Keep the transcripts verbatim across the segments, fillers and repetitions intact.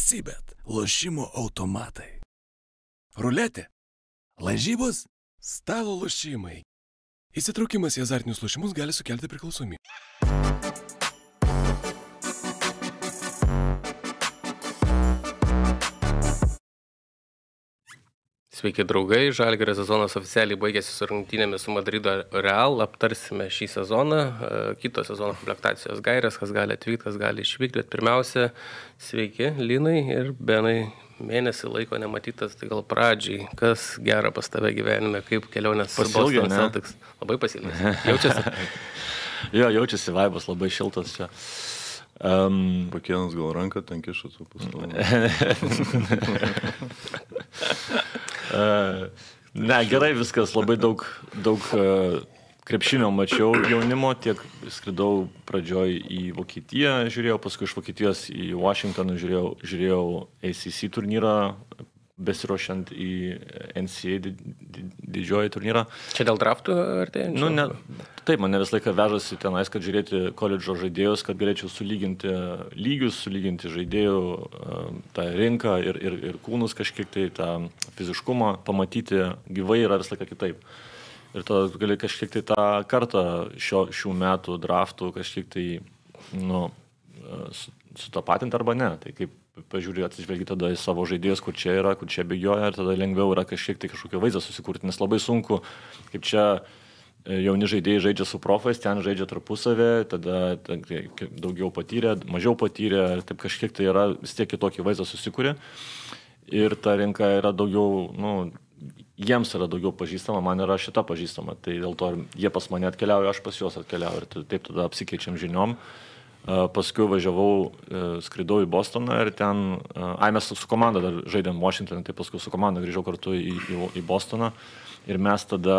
Sybet – lošimo automatai. Ruletė – lažybos, stalo lošimai. Įsitraukimas į azartinius lošimus gali sukelti priklausomybę. Sveiki draugai, Žalgirio sezonas oficialiai baigėsi su rungtynėmis su Madrido Real. Aptarsime šį sezoną, kito sezono komplektacijos gairės, kas gali atvykti, kas gali išvykti. Bet pirmiausia, sveiki Linai ir Benai, mėnesį laiko nematytas, tai gal pradžiai, kas gera pas tave gyvenime, kaip kelionės su Boston Celtics. Labai pasilgęs. Jaučiasi? Jo, jaučiasi vaibas, labai šiltas čia. Um, Pakėnas gal ranką ten kišatų pastovą. uh, ne, gerai viskas, labai daug, daug uh, krepšinio mačiau jaunimo, tiek skridau pradžioj į Vokietiją, žiūrėjau, paskui iš Vokietijos į Washingtoną žiūrėjau, žiūrėjau A C C turnyrą, besiruošiant į N C A A didžioji turnyrą. Čia dėl draftų artėjančių? Nu, ne, taip, mane visą laiką vežasi tenais, kad žiūrėti koledžo žaidėjus, kad galėčiau sulyginti lygius, sulyginti žaidėjų tą rinką ir, ir, ir kūnus kažkiek tai, tą fiziškumą, pamatyti gyvai yra visą laiką kitaip. Ir tada gali kažkiek tai tą kartą šio, šių metų draftų kažkiek tai, nu, sutapatinti arba ne. Tai kaip pažiūrėjau, atsižvelgi tada į savo žaidėjus, kur čia yra, kur čia bėgioja ir tada lengviau yra kažkiek tai kažkokio vaizdą susikurti, nes labai sunku, kaip čia jauni žaidėjai žaidžia su profais, ten žaidžia tarpusavė, tada daugiau patyrė, mažiau patyrė, taip kažkiek tai yra vis tiek kitokį vaizdą susikūrė ir ta rinka yra daugiau, nu, jiems yra daugiau pažįstama, man yra šita pažįstama, tai dėl to jie pas mane atkeliauja, aš pas juos atkeliauju ir taip tada apsikeičiam žiniom. Paskui važiavau, skridau į Bostoną ir ten, ai mes su komanda dar žaidėm Washingtoną, tai paskui su komanda grįžau kartu į, į, į Bostoną ir mes tada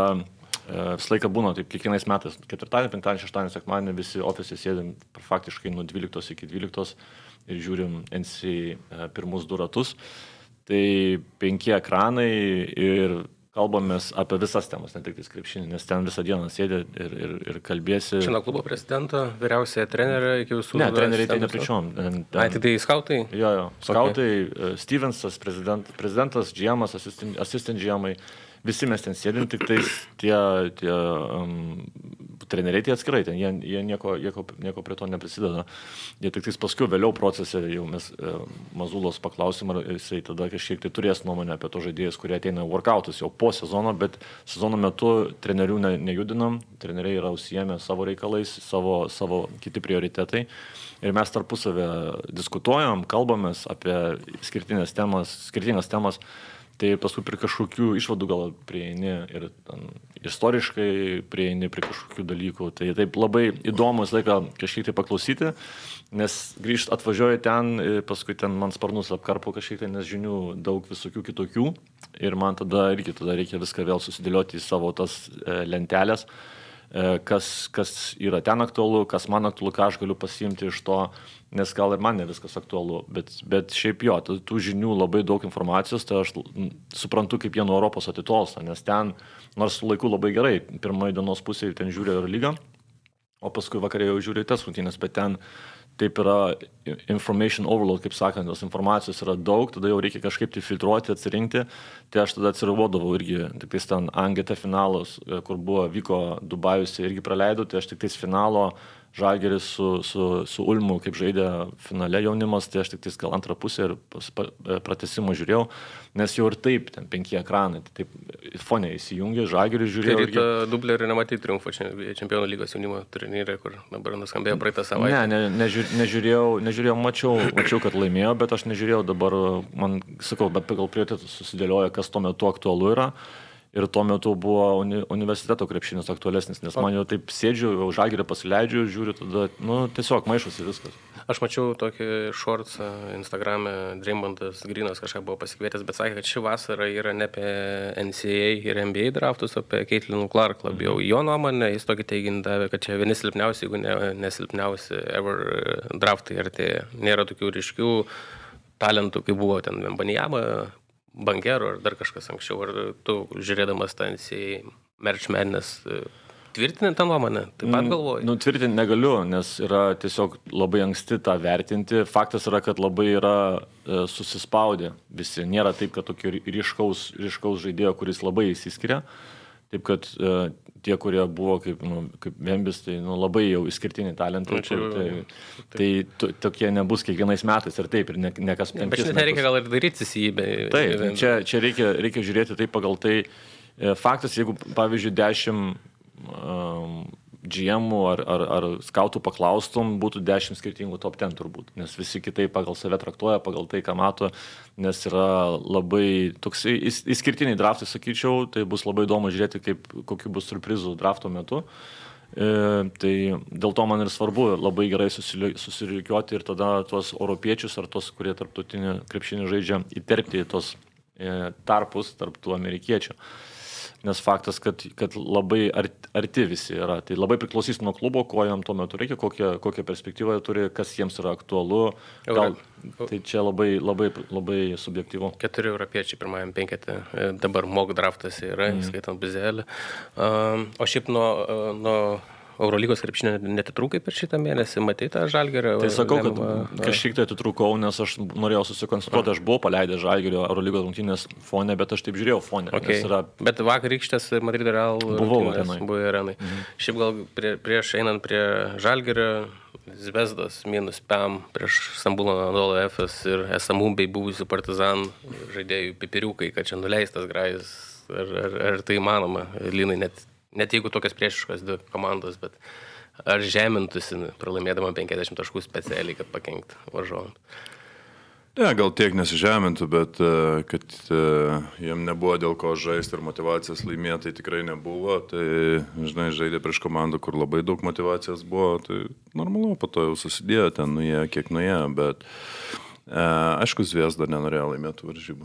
visą laiką būna, taip kiekvienais metais, ketvirtadienį, penktadienį, šeštadienį, sekmadienį visi ofise sėdėm faktiškai nuo dvyliktos iki dvyliktos ir žiūrim N C A A pirmus du ratus. Tai penki ekranai ir kalbamės apie visas temas, ne tik tai krepšinį, nes ten visą dieną sėdė ir, ir, ir kalbėsi. Šiandien klubo prezidento, vyriausiai trenerė iki visų... Ne, treneriai tai nepričiom. Ai, tai tai skautai? Jo, jo. Skautai, okay. Stevensas, prezident, prezidentas, G M-as, assistant, assistant G M-ai, visi mes ten sėdim, tik tai tie, tie um, treneriai tie atskirai, ten, jie, jie nieko, nieko, nieko prie to neprisideda. Jie tik tai paskui vėliau procese jau mes e, Mazulos paklausim, ar jisai tada kažkiek tai turės nuomonę apie to žaidėjus, kurie ateina workoutus jau po sezono, bet sezono metu trenerių ne, nejudinam, treneriai yra užsiėmę savo reikalais, savo, savo kiti prioritetai. Ir mes tarpusavę diskutuojam, kalbamės apie skirtingas temas, skirtingas temas. Tai paskui prie kažkokių išvadų gal prieini ir ten, istoriškai prieini prie kažkokių dalykų. Tai taip labai įdomu visą laiką kažkiek tai paklausyti, nes grįžt atvažiuoju ten, paskui ten man sparnus apkarpo kažkiek tai, nes žinių daug visokių kitokių ir man tada irgi tada reikia viską vėl susidėlioti į savo tas lentelės, kas, kas yra ten aktualu, kas man aktualu, ką aš galiu pasiimti iš to, nes gal ir man ne viskas aktualu, bet, bet šiaip jo, tų žinių labai daug informacijos, tai aš suprantu, kaip jie nuo Europos atitolsta, nes ten, nors laiku labai gerai, pirmoji dienos pusėje ten žiūrė ir lygą, o paskui vakarė jau žiūrė tas rungtynes, bet ten taip yra information overload, kaip sakant, tos informacijos yra daug, tada jau reikia kažkaip tai filtruoti, atsirinkti, tai aš tada atsirivodavau irgi, tik tais ten A N G T finalas, kur buvo, vyko Dubajuse, irgi praleidau, tai aš tik tais finalo Žalgiris su, su, su Ulmu, kaip žaidė finale jaunimas, tai aš tik tais gal antrą pusę ir pratesimą žiūrėjau, nes jau ir taip, ten penki ekranai, tai taip fonė įsijungė, Žalgiris žiūrėjau. Tai ryto dublerį nematyti triumfo čempionų lygos jaunimo turnyrai, kur dabar nuskambėjo praeitą savaitę. Ne, ne, nežiūrėjau, nežiūrėjau, mačiau, mačiau, kad laimėjo, bet aš nežiūrėjau dabar, man, sakau, bet pagal prioritetus susidėlioja, kas tuo metu aktualu yra. Ir tuo metu buvo uni, universiteto krepšinis aktualesnis, nes man jau taip sėdžiu, jau Žalgirį pasileidžiu, žiūriu, tada, nu, tiesiog maišosi viskas. Aš mačiau tokį shortsą Instagrame, Dreambandas Grinas kažką buvo pasikvietęs, bet sakė, kad ši vasara yra ne apie N C A A ir N B A draftus, apie Caitlin Clark labiau. Mhm. Jo nuomonė, jis tokį teiginį davė, kad čia vieni silpniausi, jeigu ne, nesilpniausi ever draftai artėja. Nėra tokių ryškių talentų, kaip buvo ten Wembanyama, Bankero ar dar kažkas anksčiau, ar tu žiūrėdamas tą N C A A March Madness tvirtinti tą nuomonę, taip pat galvoju. Nu, tvirtinti negaliu, nes yra tiesiog labai anksti tą vertinti. Faktas yra, kad labai yra e, susispaudę visi. Nėra taip, kad tokio ryškaus, ryškaus žaidėjo, kuris labai įsiskiria. Taip, kad e, tie, kurie buvo kaip, nu, kaip Vembis, tai nu, labai jau išskirtiniai talentai. Nu, čia, tai tai to, tokie nebus kiekvienais metais ir taip, ir ne, ne kas penkis metus. Bet čia reikia gal ir daryti įsijybę. Taip, čia, čia reikia, reikia žiūrėti taip pagal tai. E, faktas, jeigu, pavyzdžiui, dešimt um, G M-ų ar, ar, ar skautų paklaustum, būtų dešimt skirtingų top ten turbūt, nes visi kitai pagal save traktuoja, pagal tai, ką mato, nes yra labai toks išskirtiniai draftai, sakyčiau, tai bus labai įdomu žiūrėti, kaip, kokiu bus surprizų drafto metu. E, tai dėl to man ir svarbu labai gerai susirikiuoti ir tada tuos europiečius ar tuos, kurie tarptautinį krepšinį žaidžia, įterpti į tuos e, tarpus tarp tų amerikiečių. Nes faktas, kad, kad labai arti visi yra. Tai labai priklausys nuo klubo, ko jam tuo metu reikia, kokią, kokią perspektyvą turi, kas jiems yra aktualu. Gal, tai čia labai, labai, labai subjektyvu. Keturi europiečiai pirmajam penkete. Dabar mock draftas yra, mm. skaitant Bizelį. Um, o šiaip nuo... nuo Eurolygos krepšinio netitrūkai per šitą mėnesį, matei tą Žalgirio? Tai sakau, lemą, kad kažkiek tai atitrūkau, nes aš norėjau susikoncentruoti, aš buvau paleidęs Žalgirio Eurolygos rungtynės fone, bet aš taip žiūrėjau fone. Okay. Yra... Bet vakar rykštės Madrido Real buvau arenai. Buvo arenai. Mhm. Šiaip gal prie, prieš einant prie Žalgirio, Zvezdos minus Pam prieš Stambulo Anadolu Efes ir esamų bei buvusių Partizan žaidėjų pipiriukai, kad čia nuleistas Grajus. Ar, ar, ar tai įmanoma, Linai, net Net jeigu tokias priešiškas dvi komandos, bet ar žemintųsi, pralaimėdama penkiasdešimt taškų specialiai, kad pakenkti varžovams? Ne, gal tiek nesižemintų, bet kad jiem nebuvo dėl ko žaisti ir motivacijos laimėti, tai tikrai nebuvo. Tai, žinai, žaidė prieš komandą, kur labai daug motivacijos buvo, tai normalu, po to jau susidėjo, ten nuėjo, kiek nuėjo, bet e, aišku, Zvezda nenorėjo laimėti varžybų.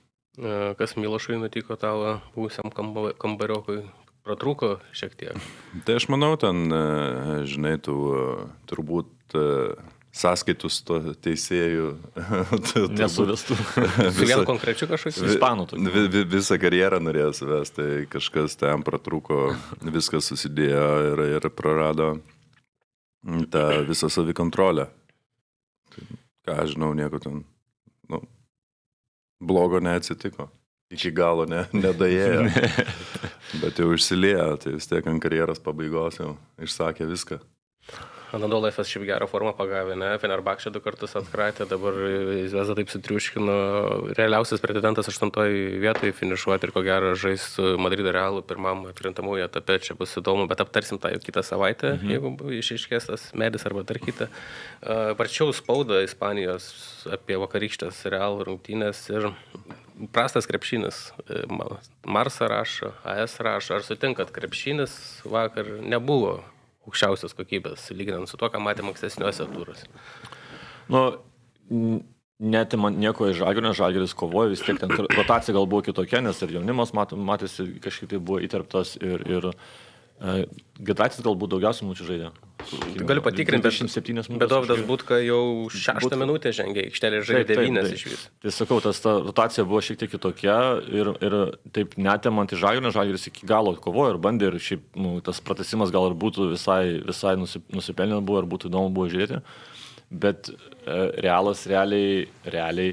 Kas Milošui nutiko tavo buvusiam kambariokui? Pratrūko šiek tiek. Tai aš manau, ten, žinai, tų turbūt sąskaitus to teisėjų nesuvestų. Su vienu konkrečiu kažkokiu ispanų. Vi, vi, visą karjerą norėjo suvesti, tai kažkas ten pratrūko, viskas susidėjo ir, ir prarado tą visą savikontrolę. Ką aš žinau, nieko ten nu, blogo neatsitiko. Iki galo ne, nedaėjo, bet jau išsilėjo, tai vis tiek ant karjeros pabaigos jau išsakė viską. Anadolu Efes šiaip gerą formą pagavė, ne? Fenerbahčė du kartus atkratė, dabar Zvezda taip sutriuškino. Realiausias pretendentas aštuntoje vietoje finišuoti ir ko gero žais su Madrido Realu pirmam atkrintamųjų etape, čia bus įdomu, bet aptarsim tą jau kitą savaitę, mhm. jeigu išaiškės tas medis arba dar kitą. Parčiau spaudą Ispanijos apie vakarykštės Real rungtynės ir prastas krepšinis. Marsa rašo, A S rašo, ar sutinkat, krepšinis vakar nebuvo aukščiausios kokybės, lyginant su to, ką matėm ankstesniuose turose. Nu, netimant nieko iš Žalgirio, nes Žalgiris kovojo, vis tiek ten rotacija gal buvo kitokia, nes ir jaunimas mat, matėsi kažkaip tai buvo įterptas ir, ir e, Giedraitis galbūt daugiausiai minučių žaidė. Galiu patikrinti, bet Dovydas Butka jau šeštą minutę žengė, aikštelė žaidė devynias iš vis. Tai sakau, tas ta rotacija buvo šiek tiek kitokia ir, ir taip netemant iš Žalgirio, Žalgiris iki galo kovojo ir bandė ir šiaip nu, tas pratęsimas gal ir būtų visai, visai nusipelnė buvo ir būtų įdomu buvo žiūrėti, bet e, Realas realiai, realiai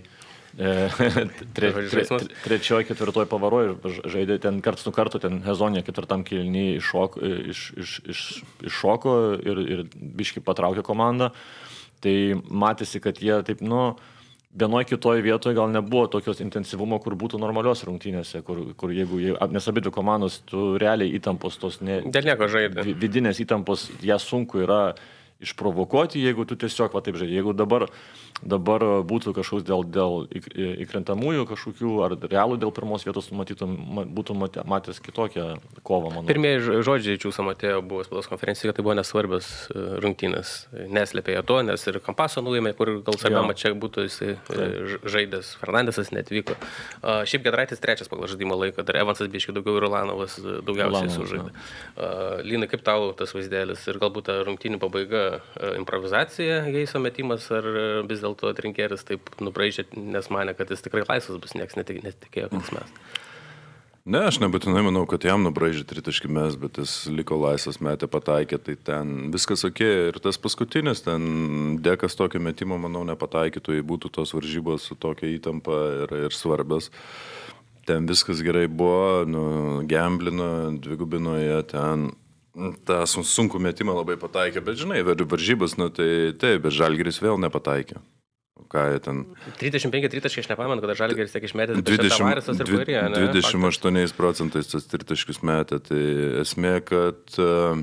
tre, tre, tre, trečioje, ketvirtoje pavaroje žaidė ten karts nu kartu, ten Hezonė ketvirtam kėlinį iššoko, iš, iš, iš, iššoko ir, ir biški patraukė komandą. Tai matėsi, kad jie taip, nu, vienoje kitoje vietoje gal nebuvo tokios intensyvumo, kur būtų normalios rungtynėse, kur, kur jeigu, nes abi dvi komandos, tu realiai įtampos tos, ne, dėl nieko žaidė. Vidinės įtampos, ją sunku yra išprovokuoti, jeigu tu tiesiog va taip žaidži. Jeigu dabar, dabar būtų kažkoks dėl, dėl įkrentamųjų kažkokių, ar realų dėl pirmos vietos matytum, būtų matęs kitokią kovą, manau. Pirmieji žodžiai Čiūsa Matėjo buvo spaudos konferencijoje, kad tai buvo nesvarbios rungtynės. Neslėpė to, nes ir Kampaso nuėmė, kur gal svarbiam čia būtų jisai žaidęs. Fernandesas netvyko. Šiaip Giedraitis trečias pagal žaidimo laiką, dar Evansas biškai daugiau ir Ulanovas daugiausiai sužaidė. Linai, kaip tau tas vaizdelis ir galbūt ta rungtynių pabaiga, improvizacija, Geiso metimas, ar vis dėlto atrinkėris taip nubraižė, nes manė, kad jis tikrai laisvas bus, nieks netikėjo, kad jis mes. Ne, aš nebūtinai manau, kad jam nubraižė tritaškį mes, bet jis liko laisvas, metė, pataikė, tai ten viskas ok. Ir tas paskutinis, ten Dekas tokio metimo, manau, nepataikytų, jei būtų tos varžybos su tokia įtampa ir, ir svarbios. Ten viskas gerai buvo, nu, gemblino, dvigubinoje, ten tą sunku metimą labai pataikė, bet žinai, varžybos, nu, tai taip, bet Žalgiris vėl nepataikė. Ką jie ten... trisdešimt penki tritaškai, aš nepamenu, kada Žalgiris tiek išmetė Tavaresas ir Pairija, ne? dvidešimt aštuoniais procentais tas tritaškius metė, tai esmė, kad uh,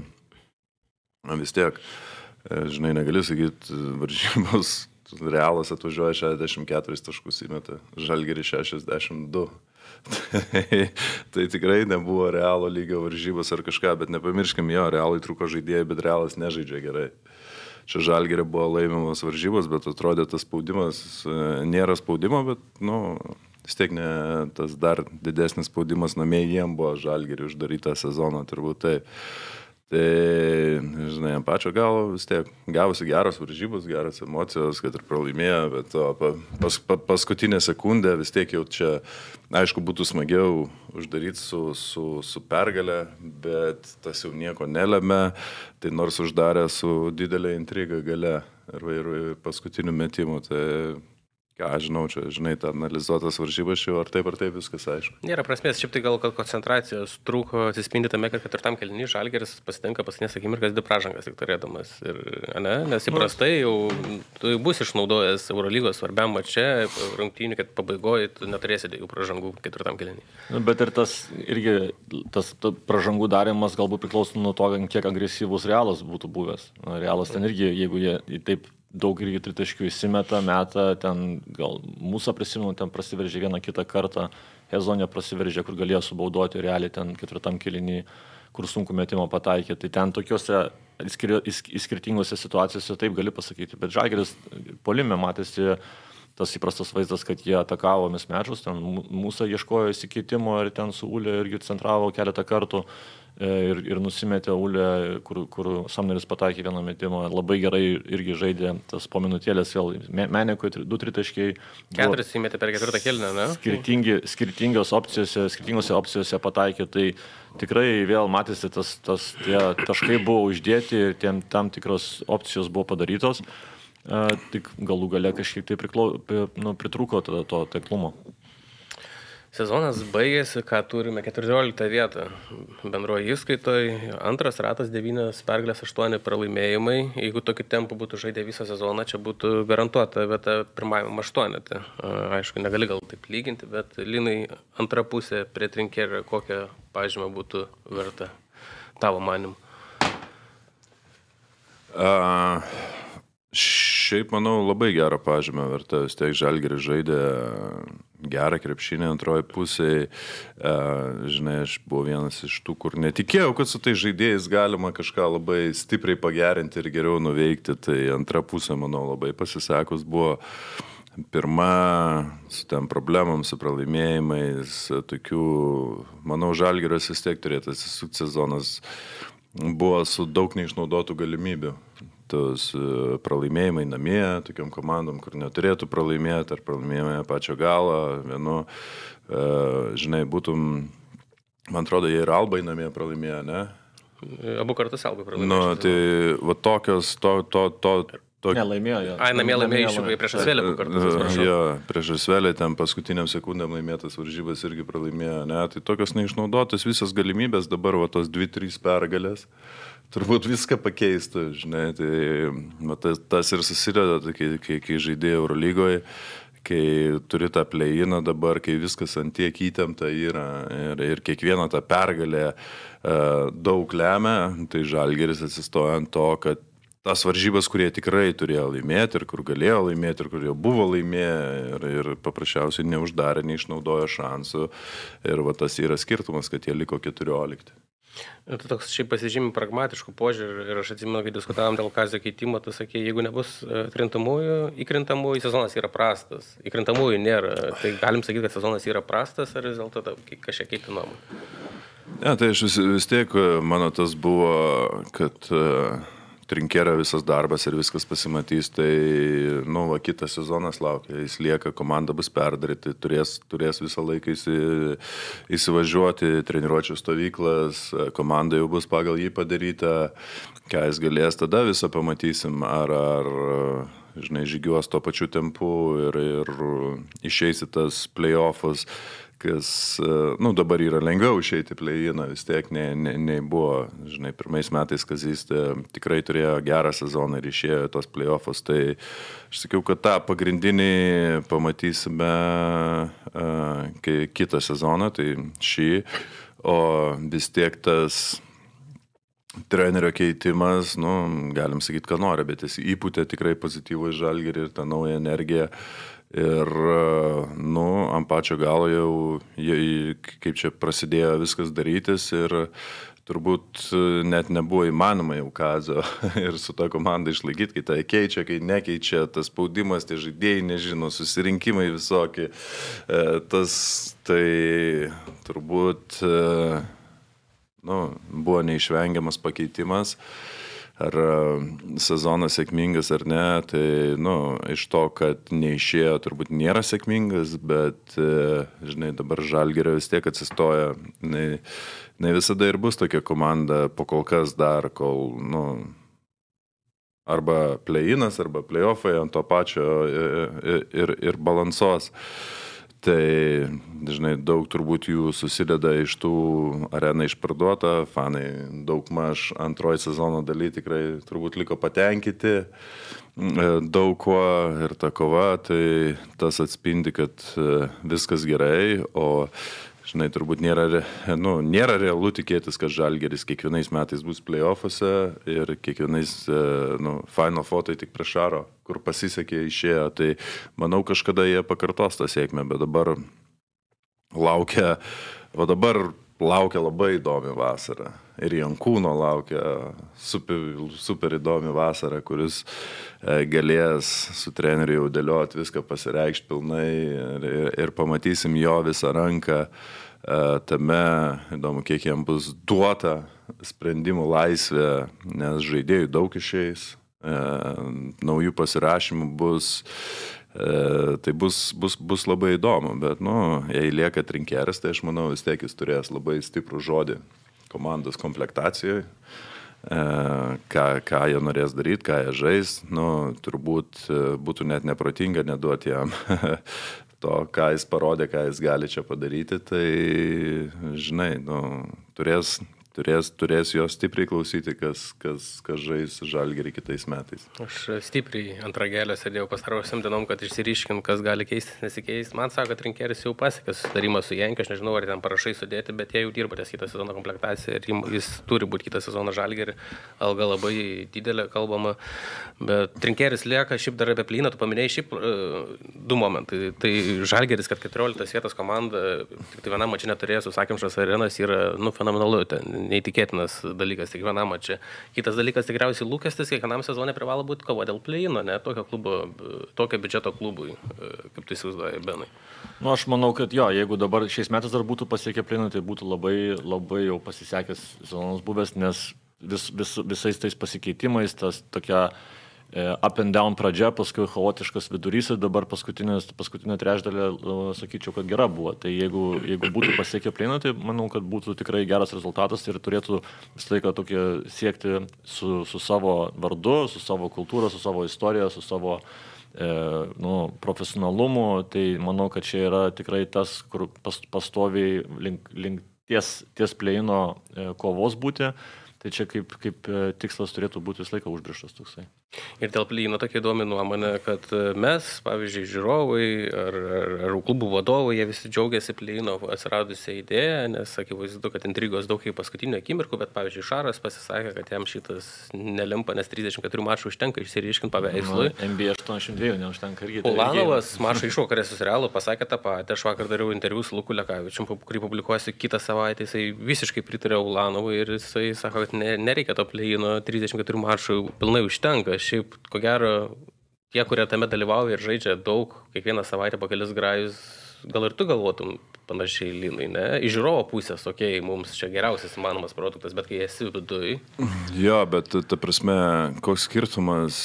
vis tiek, žinai, negali sakyti, varžybos Realas atvažiuoja šešiasdešimt keturis taškus įmetė, Žalgiris šešiasdešimt du. tai, tai tikrai nebuvo Realo lygio varžybos ar kažką, bet nepamirškim, jo, Realai trūko žaidėjai, bet Realas nežaidžia gerai. Čia Žalgirio buvo laimimos varžybos, bet atrodė tas spaudimas, nėra spaudimo, bet, nu, vis tiek ne, tas dar didesnis spaudimas namie jiem buvo Žalgirio uždarytą sezoną, turbūt taip. Tai, žinai, ant pačio galo vis tiek gavosi geros varžybos, geros emocijos, kad ir pralaimėjo, bet to, pas, pa, paskutinę sekundę vis tiek jau čia, aišku, būtų smagiau uždaryti su, su, su pergale, bet tas jau nieko nelemia, tai nors uždarė su didelė intriga gale ir, ir paskutiniu metimu, tai ką aš žinau, čia, žinai, tą analizuotas varžybas jau ar taip ar taip viskas aišku. Nėra prasmės, šiaip tai gal koncentracijos trūko, atsispindi tame, kad ketvirtam kėliny Žalgiris pasitinka paskutinės akimirkas dvi pražangas tik turėdamas. Ir, ne, nes įprastai jau tu bus išnaudojęs Eurolygos svarbiam mače, rungtynių, kad pabaigoji tu neturėsi dviejų pražangų ketvirtam kėlinį. Bet ir tas, irgi, tas pražangų darimas galbūt priklauso nuo to, kiek agresyvus Realas būtų buvęs. Realas ten irgi, jeigu jie taip daug irgi tritaškių įsimeta, meta, ten gal mūsų prisimenu, ten prasiveržė vieną kitą kartą, Hezonė prasiveržė, kur galėjo subaudoti realiai ten ketvirtam kėlinį, kur sunku metimo pataikė. Tai ten tokiuose skirtingose situacijose taip gali pasakyti. Bet Žalgiris puolime matėsi tas įprastas vaizdas, kad jie atakavo mismečus, ten mūsų ieškojo įsikeitimo ir ten su Ulė irgi centravo keletą kartų. Ir, ir nusimetė Ulė, kur, kur Samneris pataikė vieną metimą. Labai gerai irgi žaidė tas po minutėlės vėl Menekui, du tritaškiai. Keturis įmetė per ketvirtą kėlinę, ne? Skirtingi, skirtingos opcijose, skirtingose opcijose pataikė. Tai tikrai vėl matėsi, tas, tas, tie taškai buvo uždėti ir tiem, tam tikros opcijos buvo padarytos. E, tik galų gale kažkiek tai priklau, nu, pritrūko to, to taiklumo. Sezonas baigėsi, ką turime keturioliktą vietą bendroje įskaitoje, antras ratas, devynios pergalės, aštuoni pralaimėjimai. Jeigu tokiu tempu būtų žaidę visą sezoną, čia būtų garantuota vieta pirmajam aštuonete. Aišku, negali gal taip lyginti, bet Linai antra pusė prie Trinkerio, kokią pažymą būtų verta tavo manimu? Uh, šiaip, manau, labai gerą pažymą verta. Vis tiek Žalgiris žaidė gerą krepšinį antroji pusėje. Žinai, aš buvau vienas iš tų, kur netikėjau, kad su tai žaidėjais galima kažką labai stipriai pagerinti ir geriau nuveikti. Tai antra pusė, manau, labai pasisekus buvo. Pirma, su ten problemam, su pralaimėjimais, tokių, manau, Žalgiris vis tiek turėtų atsisukti sezonas. Buvo su daug neišnaudotų galimybių. Tos pralaimėjimai namie, tokiam komandom, kur neturėtų pralaimėti, ar pralaimėjimai pačio galą, vienu, žinai, būtum, man atrodo, jie ir Albai namie pralaimėjo, ne? Abu kartus Albai pralaimėjo. Nu, tai va tokios, to, to, to, to... Ne, laimėjo, jo. Ai, namie laimėjo iššūkai prieš Asvelę abu kartus. Jo, prieš Asvelę ten paskutiniam sekundėm laimėtas varžybas irgi pralaimėjo, ne? Tai tokios neišnaudotos visas galimybės, dabar va tos dvi, trys pergalės. Turbūt viską pakeistų, žinai, tai va, tas, tas ir susideda, kai, kai, kai žaidėjai Eurolygoje, kai turi tą play-iną dabar, kai viskas ant tiek įtempta yra ir, ir kiekviena ta pergalė uh, daug lemia, tai Žalgiris atsistoja ant to, kad tas varžybas, kurie tikrai turėjo laimėti ir kur galėjo laimėti ir kur jau buvo laimėję ir, ir paprasčiausiai neuždarė, neišnaudojo šansų ir va, tas yra skirtumas, kad jie liko keturiolikti. Tu toks šiaip pasižymi pragmatiškų požiūrį ir aš atsimenu, kai diskutavom dėl Kazio keitimo, tu sakė, jeigu nebus atkrintamųjų, įkrintamųjų, sezonas yra prastas. Įkrintamųjų nėra. Tai galim sakyti, kad sezonas yra prastas ar vis dėlto kažkiek keiti nuomonę? Ne, tai aš vis, vis tiek, mano tas buvo, kad Trinkerio visas darbas ir viskas pasimatys, tai, nu, va, kitas sezonas laukia, jis lieka, komanda bus perdaryti, turės, turės visą laiką įsi, įsivažiuoti, treniruočių stovyklas, komanda jau bus pagal jį padaryta, ką jis galės, tada visą pamatysim, ar, ar žinai, žygiuos tuo pačiu tempu ir, ir išeisi tas play-offus, kas, nu, dabar yra lengviau išeiti play-iną, vis tiek nei, nei, nei buvo, žinai, pirmais metais Kazys tikrai turėjo gerą sezoną ir išėjo tos play-offus, tai aš sakiau, kad tą pagrindinį pamatysime uh, kitą sezoną, tai šį, o vis tiek tas trenerio keitimas, nu, galim sakyti, ką nori, bet jis įpūtė tikrai pozityvų Žalgirį ir tą naują energiją. Ir, nu, ant pačio galo jau, kaip čia prasidėjo viskas darytis ir turbūt net nebuvo įmanoma jau Kazio ir su ta komanda išlaikyti, kai tai keičia, kai nekeičia, tas spaudimas, tie žaidėjai nežino, susirinkimai visokie, tas tai turbūt, nu, buvo neišvengiamas pakeitimas. Ar sezonas sėkmingas ar ne, tai, nu, iš to, kad neišėjo, turbūt nėra sėkmingas, bet, žinai, dabar Žalgirio vis tiek atsistoja. Ne, ne visada ir bus tokia komanda, po kol kas dar, kol, nu, arba play-inas, arba play-offai ant to pačio ir, ir, ir balansuos. Tai, žinai, daug turbūt jų susideda iš tų areną išparduota, fanai daug maž antroji sezono daly tikrai turbūt liko patenkinti daug kuo ir ta kova, tai tas atspindi, kad viskas gerai, o žinai, turbūt nėra, nu, nėra realu tikėtis, kad Žalgiris kiekvienais metais bus play-offuose ir kiekvienais, nu, Final Four tai tik prieš Aro, kur pasisekė išėjo. Tai manau, kažkada jie pakartos tą sėkmę, bet dabar laukia, o dabar laukia labai įdomi vasara. Ir Jankūno laukia super, super įdomi vasara, kuris galės su treneriu jau dėlioti viską, pasireikšti pilnai ir, ir, ir pamatysim jo visą ranką tame, įdomu, kiek jam bus duota sprendimų laisvė, nes žaidėjų daug išeis, naujų pasirašymų bus, tai bus, bus, bus labai įdomu, bet, nu, jei lieka Trinkeris, tai aš manau, vis tiek jis turės labai stiprų žodį komandos komplektacijoje, ką, ką jie norės daryti, ką jie žais, nu, turbūt būtų net neprotinga neduoti jam to, ką jis parodė, ką jis gali čia padaryti, tai, žinai, nu, turės, turės, turės jo stipriai klausyti, kas, kas, kas žais Žalgirį kitais metais. Aš stipriai ant ragelio sėdėjau pastaruosiam dienom, kad išsiriškint, kas gali keistis, nesikeistis. Man sako, kad Trinkeris jau pasiekė susitarimą su Jankiu, aš nežinau, ar ten parašai sudėti, bet jie jau dirba ties kitą sezono komplektaciją ir jis turi būti kitą sezoną Žalgirį. Alga labai didelė, kalbama, bet Trinkeris lieka, šiaip dar apie Plyną, tu paminėjai šiaip uh, du momentai. Tai Žalgiris, kad keturioliktos vietos komanda, tik tai vienam mače neturėjo su Sakimšos arenos, yra, nu, fenomenalu. Ten neįtikėtinas dalykas kiekvienam mače. Kitas dalykas tikriausiai lūkestis, kiekvienam sezone privalo būti kova dėl play-ino, ne tokio klubo, tokio biudžeto klubui, kaip tu įsivaizduoji, Benai. Nu, aš manau, kad jo, jeigu dabar šiais metais dar būtų pasiekę play-ino, tai būtų labai, labai jau pasisekęs sezonas buvęs, nes vis, vis, visais tais pasikeitimais, tas tokia up and down pradžia, paskui chaotiškas vidurys ir dabar paskutinė trečdalė, sakyčiau, kad gera buvo. Tai jeigu, jeigu būtų pasiekę play-iną, tai manau, kad būtų tikrai geras rezultatas ir turėtų visą laiką tokie siekti su, su savo vardu, su savo kultūra, su savo istorija, su savo e, nu, profesionalumu. Tai manau, kad čia yra tikrai tas, kur pas, pastoviai link, link ties, ties play-ino e, kovos būti. Tai čia kaip, kaip tikslas turėtų būti visą laiką užbrieštas toksai. Ir dėl play-ino tokia įdomi nuomonė, kad mes, pavyzdžiui, žiūrovai ar, ar, ar klubų vadovai, jie visi džiaugiasi play-ino atsiradusią idėją, nes akivaizdu, kad intrigos daug į paskutinio akimirkų, bet, pavyzdžiui, Šaras pasisakė, kad jam šitas nelimpa, nes trisdešimt keturių mačų užtenka išsiriškinti paveikslui. Nu, N B A aštuoniasdešimt dviejų neužtenka irgi. Ulanovas mačą išvakarės su Realu pasakė tą patį. Aš vakar dariau interviu su Luku Lekavičium, kurį publikuosiu kitą savaitę. Jisai visiškai pritarė Ulanovui ir jisai sako, kad ne, nereikia to play-ino, trisdešimt keturių mačų pilnai užtenka. Šiaip, ko gero, tie, kurie tame dalyvauja ir žaidžia daug, kiekvieną savaitę po kelis grajus, gal ir tu galvotum panašiai linai, ne? Iš žiūrovo pusės, okei, okay, mums čia geriausias įmanomas produktas, bet kai esi viduj. Jo, bet ta prasme, koks skirtumas,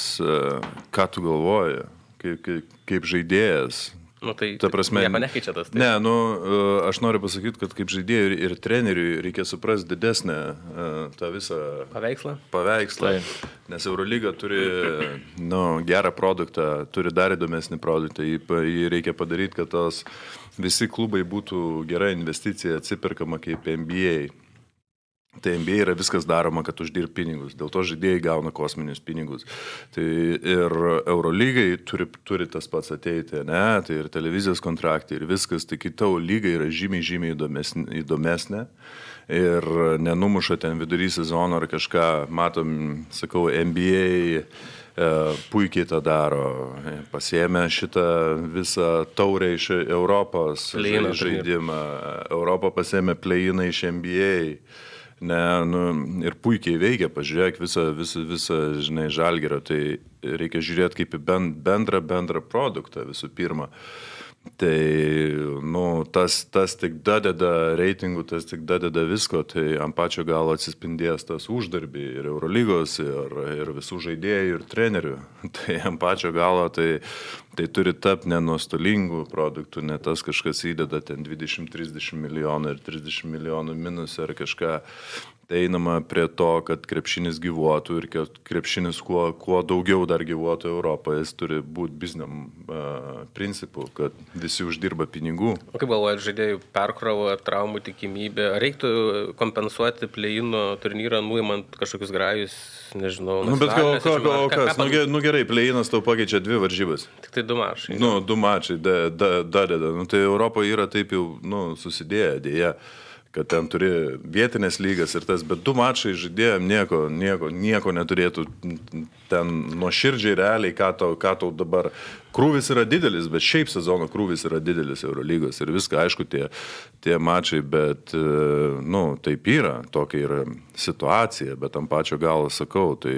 ką tu galvoji, kaip, kaip, kaip žaidėjas. Nu, tai ta prasme, nieko nekeičia tas. Tai. Ne, nu, aš noriu pasakyti, kad kaip žaidėjui ir, ir treneriui reikia suprasti didesnę tą visą paveikslą. paveikslą. Tai. Nes Eurolyga turi nu, gerą produktą, turi dar įdomesnį produktą. Jį, jį reikia padaryti, kad tos visi klubai būtų gera investicija, atsiperkama kaip N B A. Tai N B A yra viskas daroma, kad uždirb pinigus. Dėl to žaidėjai gauna kosminius pinigus. Tai ir Eurolygai turi, turi tas pats ateiti, ne? Tai ir televizijos kontraktai ir viskas. Tai kita lyga yra žymiai, žymiai įdomesnė, įdomesnė. Ir nenumuša ten vidury sezono ar kažką. Matom, sakau, N B A e, puikiai tą daro. Pasiėmė šitą visą taurę iš Europos Play-iną žaidimą. Europą pasiėmė play-iną iš N B A. Ne, nu, ir puikiai veikia, pažiūrėk visą, visą, visą žinai, Žalgirio, tai reikia žiūrėti kaip į bendrą, bendrą produktą visų pirma. Tai, nu, tas, tas tik dadeda reitingų, tas tik dadeda visko, tai ant pačio galo atsispindės tas uždarbį ir Eurolygos, ir, ir visų žaidėjų, ir trenerių. Tai ant pačio galo tai, tai turi tapti ne nuostolingų produktų, ne tas kažkas įdeda ten dvidešimt trisdešimt milijonų ir trisdešimt milijonų minus ar kažką. Tai einama prie to, kad krepšinis gyvuotų ir kad krepšinis kuo, kuo daugiau dar gyvuotų Europoje, jis turi būti bizniniam uh, principu, kad visi uždirba pinigų. O kaip galvojat, žaidėjų perkrovo, traumų tikimybė, ar reiktų kompensuoti play-ino turnyrą, nuimant kažkokius grajus, nežinau. Nu, bet ką, ką, ką, kas, nu, ge, nu gerai, play-inas tau pakeičia dvi varžybas. Tik tai du mačai. Nu, du mačai, dadeda. Da, da, nu, tai Europoje yra taip jau, nu, susidėję, dėja. Kad ten turi vietinės lygas ir tas, bet du mačai žaidėjom nieko, nieko, nieko neturėtų ten nuoširdžiai realiai, ką tau, ką tau dabar. Krūvis yra didelis, bet šiaip sezono krūvis yra didelis Eurolygos ir viską, aišku, tie, tie mačai, bet, nu, taip yra, tokia yra situacija, bet ant pačio galo sakau, tai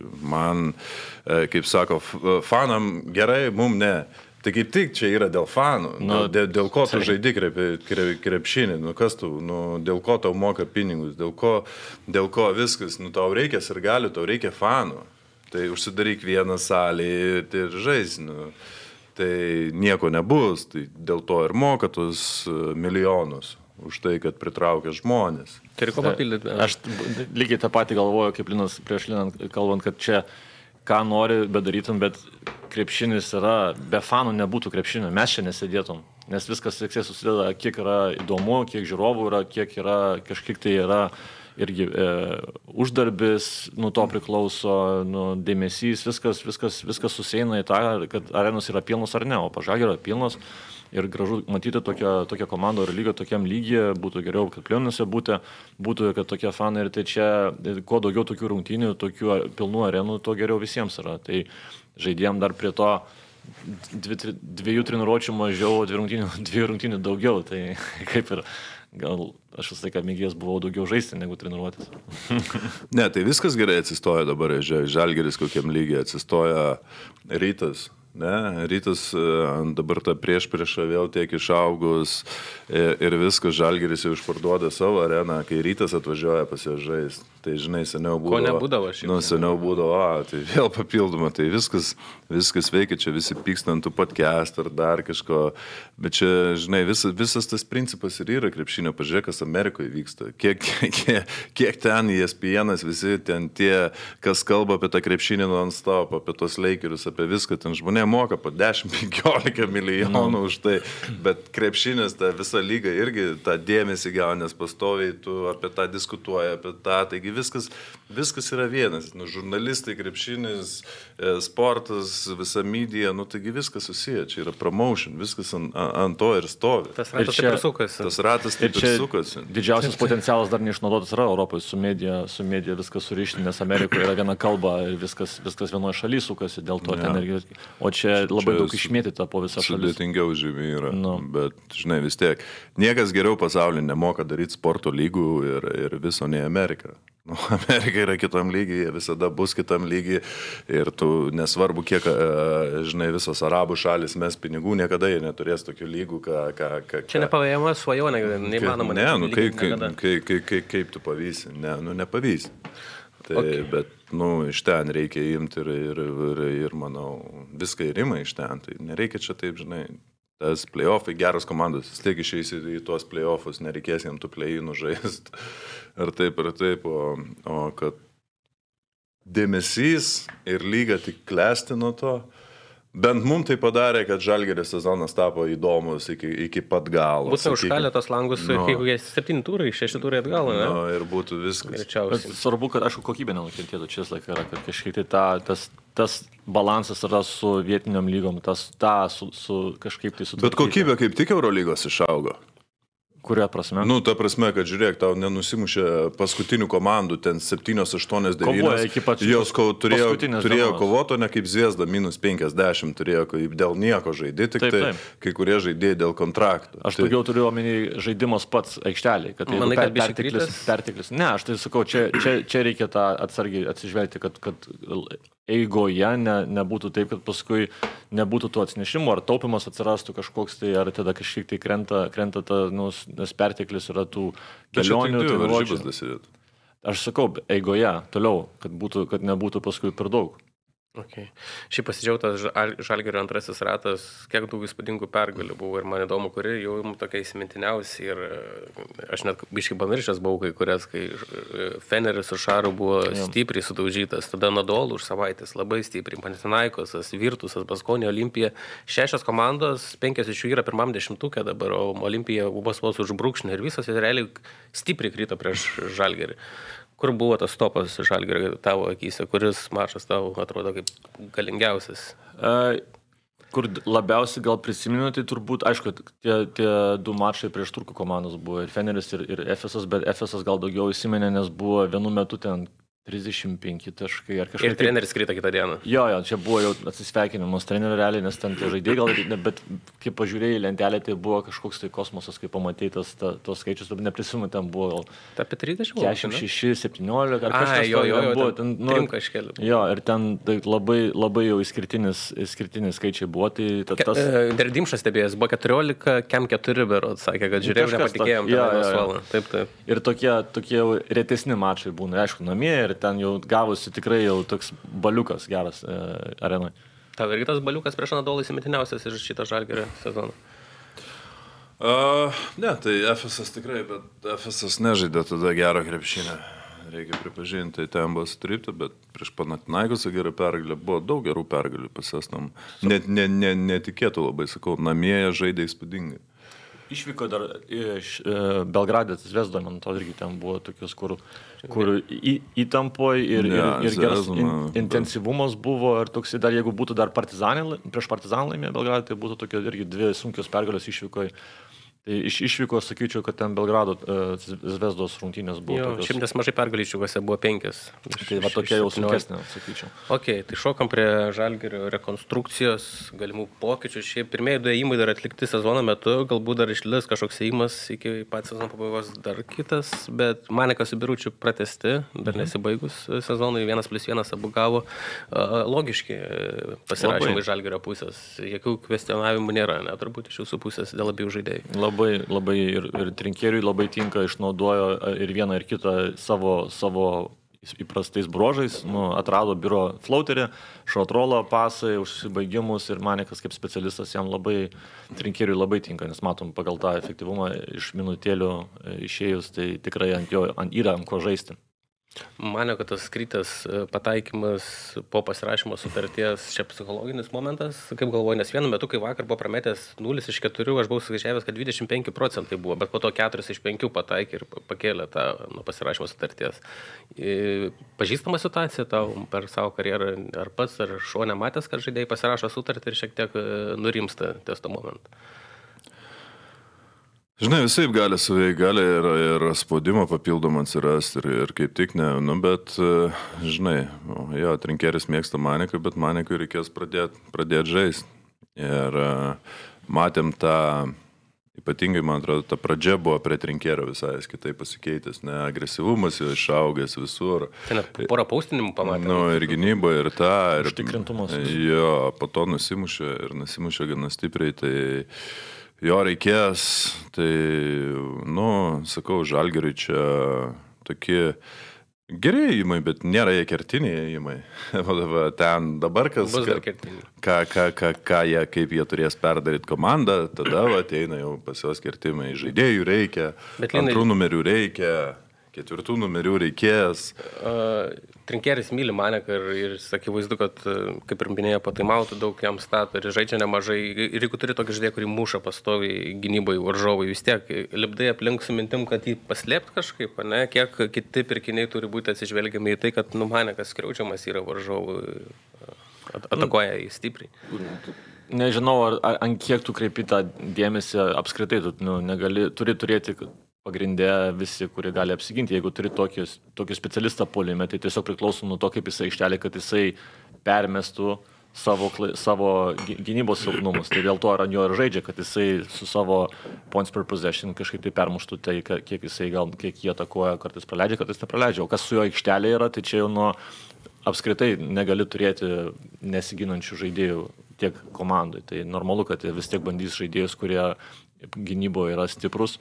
man, kaip sako, fanam gerai, mum ne. Tai kaip tik čia yra dėl fanų, nu, dėl, dėl ko tu žaidi krep, krep, krepšinį, nu kas tu, nu, dėl ko tau moka pinigus, dėl ko, dėl ko viskas, nu tau reikia ir gali, tau reikia fanų. Tai užsidaryk vieną salį ir žais, nu, tai nieko nebus, tai dėl to ir moka tos milijonus. Už tai, kad pritraukia žmonės. Turi ko papildyti? Aš lygiai tą patį galvoju, kaip Linas prieš Liną kalbant, kad čia ką nori bedarytum, bet krepšinis yra, be fanų nebūtų krepšinio, mes čia nesėdėtum, nes viskas susideda, kiek yra įdomu, kiek žiūrovų yra, kiek yra, kažkiek tai yra irgi e, uždarbis, nuo to priklauso, nuo dėmesys, viskas, viskas, viskas susieina į tą, kad arenos yra pilnos ar ne, o pažagė yra pilnos. Ir gražu matyti tokią, tokią komandą ir lygą tokiam lygyje, būtų geriau, kad plėnuose būtų, būtų, kad tokie fanai ir tai čia, kuo daugiau tokių rungtynių, tokių pilnų arenų, to geriau visiems yra. Tai žaidėjom dar prie to dvi, dviejų treniruočių mažiau, dvi rungtynių, dviejų rungtynių daugiau, tai kaip ir gal aš visą laiką mėgėjas buvau daugiau žaisti negu treniruotis. Ne, tai viskas gerai atsistoja dabar, Žalgiris kokiam lygiai atsistoja Rytas. Ne, Rytas dabar tą prieš priešą vėl tiek išaugus ir viskas, Žalgiris jau išparduoda savo areną, kai Rytas atvažiuoja pasižais. Tai žinai, seniau būdavo. Ko nebūdavo šiaip. Nu, seniau būdavo, a, tai vėl papildoma, tai viskas, viskas veikia, čia visi pyksta ant tų podcast ar dar kažko. Bet čia, žinai, vis, visas tas principas ir yra krepšinio, pažiūrėk, kas Amerikoje vyksta. Kiek, kiek, kiek ten E S P N-as, visi ten tie, kas kalba apie tą krepšinį non-stop, apie tos Lakerius, apie viską, ten žmonė moka po dešimt penkiolika milijonų no. už tai, bet krepšinis, ta visa lyga irgi tą dėmesį gauna, nes pastoviai tu apie tą diskutuoji, apie tą, taigi viskas, viskas yra vienas, nu, žurnalistai, krepšinis, sportas, visa media, nu, taigi viskas susiję, čia yra promotion, viskas ant, ant to ir stovi. Tas ratas taip ir sukasi. Tas ratas taip ir sukasi. Didžiausias potencialas dar neišnaudotas yra Europoje, su media, su media viskas surišti, nes Amerikoje yra viena kalba ir viskas, viskas vienoje šalyje sukasi, dėl to ja. ten irgi, o čia labai čia daug išmėtyta po visą šalį. Sudėtingiau žymiai yra, no. bet, žinai, vis tiek, niekas geriau pasaulyje nemoka daryti sporto lygų ir, ir viso nei Amerika. Nu, Amerika yra kitam lygiai, jie visada bus kitam lygiai ir tu nesvarbu, kiek, žinai, visos arabų šalis mes pinigų, niekada jie neturės tokių lygų, ką... ką, ką Čia nepavėjama svajonė, neįmanoma. Ne, nu, kaip, kaip, kaip, kaip, kaip, kaip tu pavysi, ne, nu, nepavysi. Tai, okay. Bet, nu, iš ten reikia imti ir, ir, ir, ir, manau, viską ir ima iš ten, tai nereikia čia taip, žinai, tas play-offai, geros komandos, vis tiek išeisi į tuos play-offus, nereikės jam tų play-inų žaist. Ar taip, ar taip, o, o kad dėmesys ir lyga tik klesti nuo to, bent mums tai padarė, kad Žalgirio sezonas tapo įdomus iki, iki pat galo. Būtų užkalę tos langus, no. Kaip septyni turai, šeši turai atgal, ne? No, ir būtų viskas. Svarbu, kad, aišku, kokybė nenukentėtų čia laiką yra, kad kažkaip tai ta, tas, tas balansas yra su vietiniam lygom, tas ta su, su kažkaip tai su... Bet kokybė kaip tik Eurolygos išaugo. Kuria prasme? Nu, ta prasme, kad žiūrėk, tau nenusimušė paskutinių komandų, ten septynios, aštuonios, devynios. Jos ko, turėjo, turėjo kovoto, ne kaip Zviesda, minus penkiasdešimt, turėjo dėl nieko žaidė, tik taip, tai taip. Kai kurie žaidėjai dėl kontraktų. Aš tai... daugiau turiu omeny žaidimas pats aikšteliai, kad tai Manai, per, kad perteklis, perteklis. Ne, aš tai sakau, čia, čia, čia reikia tą atsargiai atsižvelgti, kad, kad eigoje ne, nebūtų taip, kad paskui nebūtų tų atsinešimų, ar taupimas atsirastų kažkoks tai, ar tada kažkiek tai krenta, krenta ta, nu, nes perteklis yra tų kelionių. Tai aš sakau, eigoje, toliau, kad, būtų, kad nebūtų paskui per daug. Okay. Šiaip pasidžiaugtas Žalgirio antrasis ratas, kiek daug įspūdingų pergalių buvo ir man įdomu, kuri jau tokia įsimintiniausia ir aš net biškai pamiršęs buvau kai kurias, kai Feneris su Šaru buvo ja. Stipriai sudaužytas, tada Nadol už savaitės labai stipriai, Panathinaikosas, Virtusas, Baskonė, Olimpija, šešios komandos, penkias iš jų yra pirmam dešimtukė dabar, o Olimpija buvo vos už brūkšnį ir visos realiai stipriai krito prieš Žalgirį. Kur buvo tas topas Žalgirio tavo akyse, kuris mačas tau atrodo kaip galingiausias? Uh, kur labiausiai gal prisimenu, tai turbūt, aišku, tie, tie du mačai prieš turkų komandos buvo ir Feneris, ir, ir Efesas, bet Efesas gal daugiau įsimenė, nes buvo vienu metu ten trisdešimt penki taškai ar kažkaip. Ir treneris krito kitą dieną. Jo, jo, čia buvo jau atsisveikinimas trenerio realiai, nes ten tie žaidėjai gal, bet kai pažiūrėjai lentelę, tai buvo kažkoks tai kosmosas, kai pamatėjai tas, ta, tos skaičius, bet neprisimenu, ten buvo gal... Ta apie trisdešimt? keturiasdešimt šeši, septyniolika ar kažkas. A, jo, jo, jo, buvo, ten, ten, trim kažkėlių. Jo, ir ten tai labai, labai jau išskirtinis, išskirtinis skaičiai buvo. Tai ta, tas... Derdimšas stebėjęs, buvo keturiolika, kem keturi berot, sakė, kad žiūrėjau, nepatikėjom. Ja, ja, ja. Taip, taip. Ir tokie, tokie retesni mačai būna, aišku, namie ir ten jau gavosi tikrai jau toks baliukas geras e, arenai. Tau irgi tas baliukas prieš Anadolą įsimintiniausias iš šito Žalgirio sezono? Uh, ne, tai Efesas tikrai, bet Efesas nežaidė tada gero krepšinę. Reikia pripažinti, tai ten buvo sutripta, bet prieš Panathinaikosą gerą pergalę buvo daug gerų pergalių pasėstam. Net ne, ne, netikėtų labai, sakau, namie žaidė įspūdingai. Išvyko dar iš e, Belgradės Zvezdo, man to irgi ten buvo tokius, kur, kur į, įtampoj ir, ja, ir, ir geras in, intensyvumas buvo. Ir toks, dar jeigu būtų dar partizanai, prieš partizaną laimė Belgradą, tai būtų tokie irgi dvi sunkios pergalės išvyko. Tai iš išvyko, sakyčiau, kad ten Belgrado uh, Zvezdos rungtynės buvo. Jo, šiaip nes mažai pergalių išvykose buvo penkias. Tai va tokia jau sunkesnė, sakyčiau. Ok, tai šokam prie Žalgirio rekonstrukcijos, galimų pokyčių. Šiaip pirmieji du ėjimai dar atlikti sezono metu, galbūt dar išlis kažkoks ėjimas iki pat sezono pabaigos dar kitas, bet Manekas su Biručiu pratęsti, dar nesibaigus sezonui, vienas plus vienas abu gavo. Uh, logiški pasirašymai Žalgirio pusės, jokių kvestionavimų nėra, ne, turbūt iš jūsų pusės dėl abiejų žaidėjų. Labai Labai, labai ir, ir trinkieriui labai tinka, išnaudojo ir vieną ir kitą savo, savo įprastais bruožais, nu, atrado biuro flauterį, šotrolo pasai, užsibaigimus ir Manekas kaip specialistas jam labai, trinkieriui labai tinka, nes matom pagal tą efektyvumą iš minutėlių išėjus, tai tikrai ant jo ant, yra ant ko žaisti. Manau, kad tas skrytas pataikymas po pasirašymo sutarties čia psichologinis momentas, kaip galvoju, nes vienu metu, kai vakar buvo prametęs nulis iš keturių, aš buvau skaičiavęs, kad dvidešimt penki procentai buvo, bet po to keturi iš penkių pataikė ir pakėlė tą nuo pasirašymo sutarties. Pažįstama situacija tau per savo karjerą, ar pats, ar šuo nematęs, kad žaidėjai pasirašo sutartį ir šiek tiek nurimsta ties to momentu? Žinai, visai gali suveikti, gali ir, ir spaudimo papildomą atsirasti ir, ir kaip tik ne, nu, bet, žinai, jo, trinkeris mėgsta Maneką, bet Manekui reikės pradėti pradėt žaisti. Ir matėm tą Ypatingai, man atrodo, ta pradžia buvo prie Trinkėrio visai kitaip pasikeitęs, ne, agresyvumas jo išaugęs visur. Tai net porą paustinimų pamatė. Nu, ir gynyba, ir ta, ir... Užtikrintumas. Jo, po to nusimušė ir nusimušė gana stipriai, tai jo reikės, tai, nu, sakau, Žalgiriui čia tokie... Geri įimai, bet nėra jie kertiniai įimai. Ten dabar kas... Bus dar kertiniai. Ką, ką, ką, ką jie, kaip jie turės perdaryti komandą, tada va, ateina jau pas juos kertimai. Žaidėjų reikia, bet antrų linai... numerių reikia, ketvirtų numerių reikės. Uh, Trinkėris myli Maneką ir, ir sakyvaizdu, kad, kaip ir minėjo, pataimautų daug jam stato ir žaidžia nemažai. Ir jeigu turi tokį žaidėją, kurį muša pastoviai gynybai varžovai, vis tiek lipdai aplink su mintim, kad jį paslėpt kažkaip, ne? Kiek kiti pirkiniai turi būti atsižvelgiami į tai, kad nu, Manekas skriaudžiamas yra varžovų, at, atakuoja jį stipriai. Nežinau, ar, ar ant kiek tu kreipi tą dėmesį apskritai, tu nu, negali, turi turėti pagrindė visi, kurie gali apsiginti. Jeigu turi tokį, tokį specialistą puolime, tai tiesiog priklauso nuo to, kaip jisai aikštelė, kad jisai permestų savo, savo gynybos silpnumus. Tai dėl to ar ant jo ir žaidžia, kad jisai su savo points per possession kažkaip tai permuštų tai, kiek jisai gal, kiek jie atakuoja, kartais praleidžia, kartais nepraleidžia. O kas su jo aikštelė yra, tai čia jau nuo apskritai negali turėti nesiginančių žaidėjų tiek komandai. Tai normalu, kad vis tiek bandys žaidėjus, kurie gynyboje yra stiprus.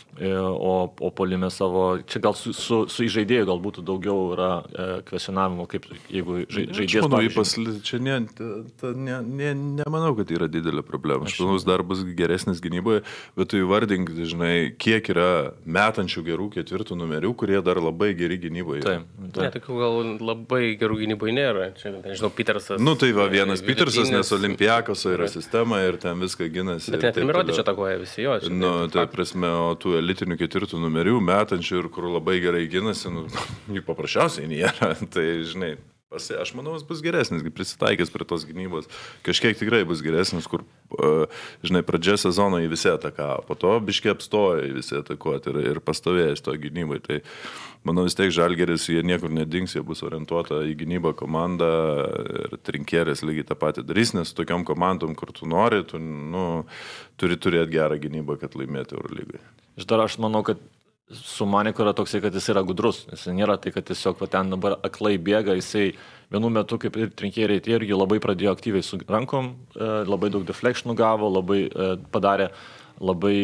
O, o polime savo, čia gal su, su, su įžaidėjų gal būtų daugiau yra e, kvesionavimo, kaip jeigu žaidėjas... Aš manau, pasli... čia ne, ta, ne, ne, nemanau, kad yra didelė problema. Aš manau, dar bus geresnis gynyboje, bet tu įvardink, žinai, kiek yra metančių gerų ketvirtų numerių, kurie dar labai geri gynyboje. Taip, taip. Ne, tokių gal labai gerų gynyboje nėra. Čia, nežinau, Petersas... Nu tai va, vienas Petersas, nes Olimpiakoso yra sistema ir ten viską ginasi. Bet net Trimiruotė čia atakuoja visi jo. Čia, nu, tai prasme, o tų elitinių ketvirtų numerių, metančių ir kur labai gerai ginasi, nu, jų paprasčiausiai nėra. Tai, žinai, pasi, aš manau, jis bus geresnis, prisitaikęs prie tos gynybos. Kažkiek tikrai bus geresnis, kur, uh, žinai, pradžia sezono į visi atakavo, po to biškiai apstojo į visi atakuoti ir, ir pastovėjęs to gynybai. Tai, manau, vis tiek Žalgiris, jie niekur nedings, jie bus orientuota į gynybą komandą ir Trinkėris lygiai tą patį darys, nes su tokiom komandom, kur tu nori, tu, nu, turi turėti gerą gynybą, kad laimėti Eurolygai. Iš dar aš manau, kad su Maneku yra toksai, kad jis yra gudrus. Jis nėra tai, kad tiesiog va, ten dabar aklai bėga, jisai vienu metu, kaip ir Trinkėriai, tai irgi labai pradėjo aktyviai su rankom, labai daug deflectionų gavo, labai padarė, labai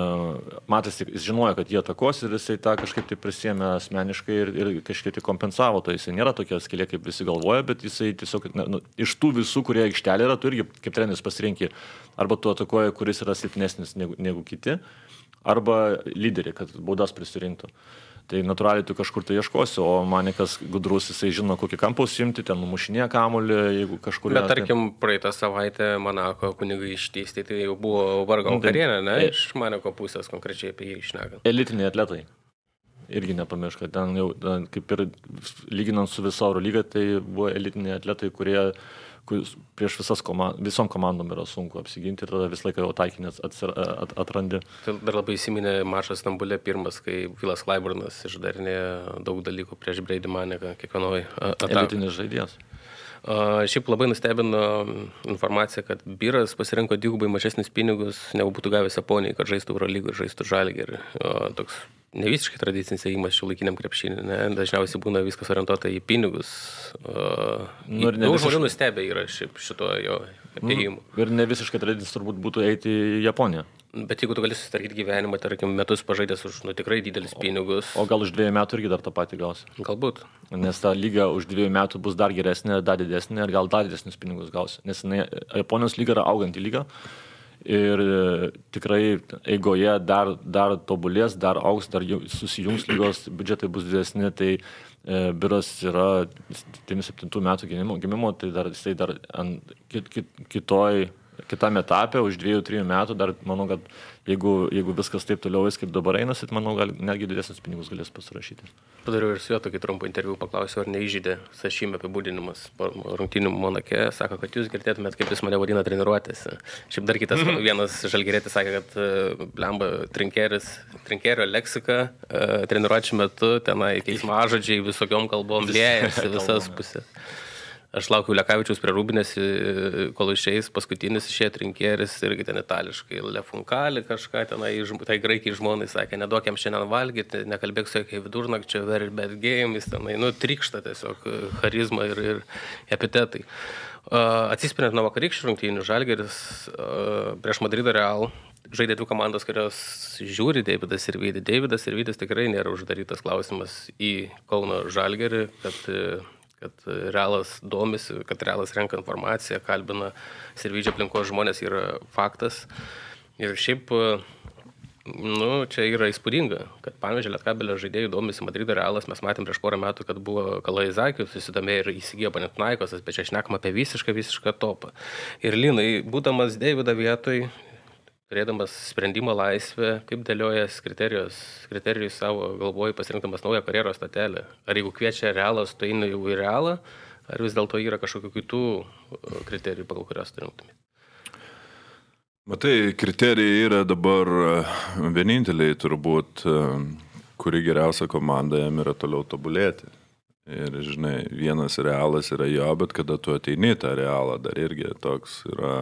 matėsi, jis žinojo, kad jie atakos ir jisai tą kažkaip tai prisėmė asmeniškai ir, ir kažkaip tai kompensavo. Tai jisai nėra tokia skylė, kaip visi galvoja, bet jisai tiesiog, nu, iš tų visų, kurie aikštelė yra, tu irgi kaip treneris pasirinki, arba tu atakuoji, kuris yra silpnesnis negu, negu kiti, arba lyderį, kad baudas prisirinktų. Tai natūraliai tu kažkur tai ieškosi, o Manekas gudrus, jisai žino, kokį kampą užsiimti, ten numušinėja kamuolį, jeigu kažkur... Bet tarkim, praeitą savaitę Manako kunigai išteisti, tai jau buvo vargo vakarienė, ne? Iš Maneko pusės konkrečiai apie jį išnekant. Elitiniai atletai. Irgi nepamiršk, kad ten jau, kaip ir lyginant su viso Eurolyga, tai buvo elitiniai atletai, kurie prieš visas komand, visom komandom yra sunku apsiginti ir tada visą laiką jau taikinės at, atrandi. Tai dar labai įsiminė mačas Stambule pirmas, kai Vilas Klaiburnas išdarinėjo daug dalykų prieš Brady Maneką kiekvienoj atakai. Elitinis žaidėjas. Uh, šiaip labai nustebino informacija, kad Biras pasirinko dvigubai mažesnis pinigus, negu būtų gavęs Japonijai, kad žaistų Eurolygą ir žaistų Žalgirį. Uh, toks ne visiškai tradicinis ėjimas šiuolaikiniam krepšinį, ne? Dažniausiai būna viskas orientuota į pinigus. Uh, nu, daug visiškai... žmonių nustebę yra šiaip šito jo ėjimu. Nu, ir ne visiškai tradicinis turbūt būtų eiti į Japoniją. Bet jeigu tu gali susitarkyti gyvenimą, tarkim, metus pažaidęs už nu, tikrai didelis pinigus. O, o gal už dviejų metų irgi dar tą patį gausi? Galbūt. Nes ta lyga už dviejų metų bus dar geresnė, dar didesnė ir gal dar didesnius pinigus gausi. Nes ne, Japonijos lyga yra auganti lyga ir tikrai eigoje dar, dar tobulės, dar augs, dar susijungs lygos, biudžetai bus didesni. Tai e, Biras yra devyniasdešimt septintų metų gimimo, gimimo, tai dar, jisai dar ant, kit, kit, kitoj... kitame etape, už dviejų, trijų metų, dar manau, kad jeigu, jeigu viskas taip toliau eis, kaip dabar einasi, manau, gal, netgi didesnis pinigus galės pasirašyti. Padariau ir su juo tokį trumpą interviu, paklausiau, ar neįžydė Sašymė apibūdinimas rungtynių Monake. Sako, kad jūs girdėtumėt, kaip jis mane vadina treniruotėse. Šiaip dar kitas vienas žalgirietis sakė, kad blemba Trinkėris, Trinkėrio leksika treniruočių metu, tenai keiksmažodžiai visokiom kalbom liejasi visas pusės. Aš laukiu Lekavičiaus prie Rūbinės, kol išeis, paskutinis išėjo trinkėris irgi ten itališkai, Lefunkali kažką tenai, tai graikiai žmonai sakė, neduok jam šiandien valgyti, nekalbėk su jokiai vidurnakčio, very bad game, jis tenai, nu, trykšta tiesiog charizma ir, ir epitetai. Uh, atsispiriant nuo vakarykščių rungtynių, Žalgiris uh, prieš Madrido Real žaidė dvi komandos, kurios žiūri Deividas ir Vydį. Deividas ir Vydis tikrai nėra uždarytas klausimas į Kauno Žalgirį, kad kad Realas domisi, kad Realas renka informaciją, kalbina Sirvydžio aplinkos žmonės, yra faktas. Ir šiaip, nu, čia yra įspūdinga, kad Panevėžio Lietkabelio žaidėjų domisi Madrido Realas. Mes matėm prieš porą metų, kad buvo Kalaizakių, susidomėjo ir įsigijo Panathinaikosas, bet čia šnekam apie visišką, visišką topą. Ir Linai, būdamas Deivido vietoj, turėdamas sprendimo laisvę, kaip dėliojas kriterijus, kriterijus savo galvoj pasirinkdamas naują karjeros statelę. Ar jeigu kviečia Realas, tu eini jau į Realą, ar vis dėlto yra kažkokių kitų kriterijų, pagal kurios surinktumėte? Matai, kriterijai yra dabar vieninteliai turbūt, kuri geriausia komanda jam yra toliau tobulėti. Ir, žinai, vienas Realas yra jo, bet kada tu ateini tą Realą, dar irgi toks yra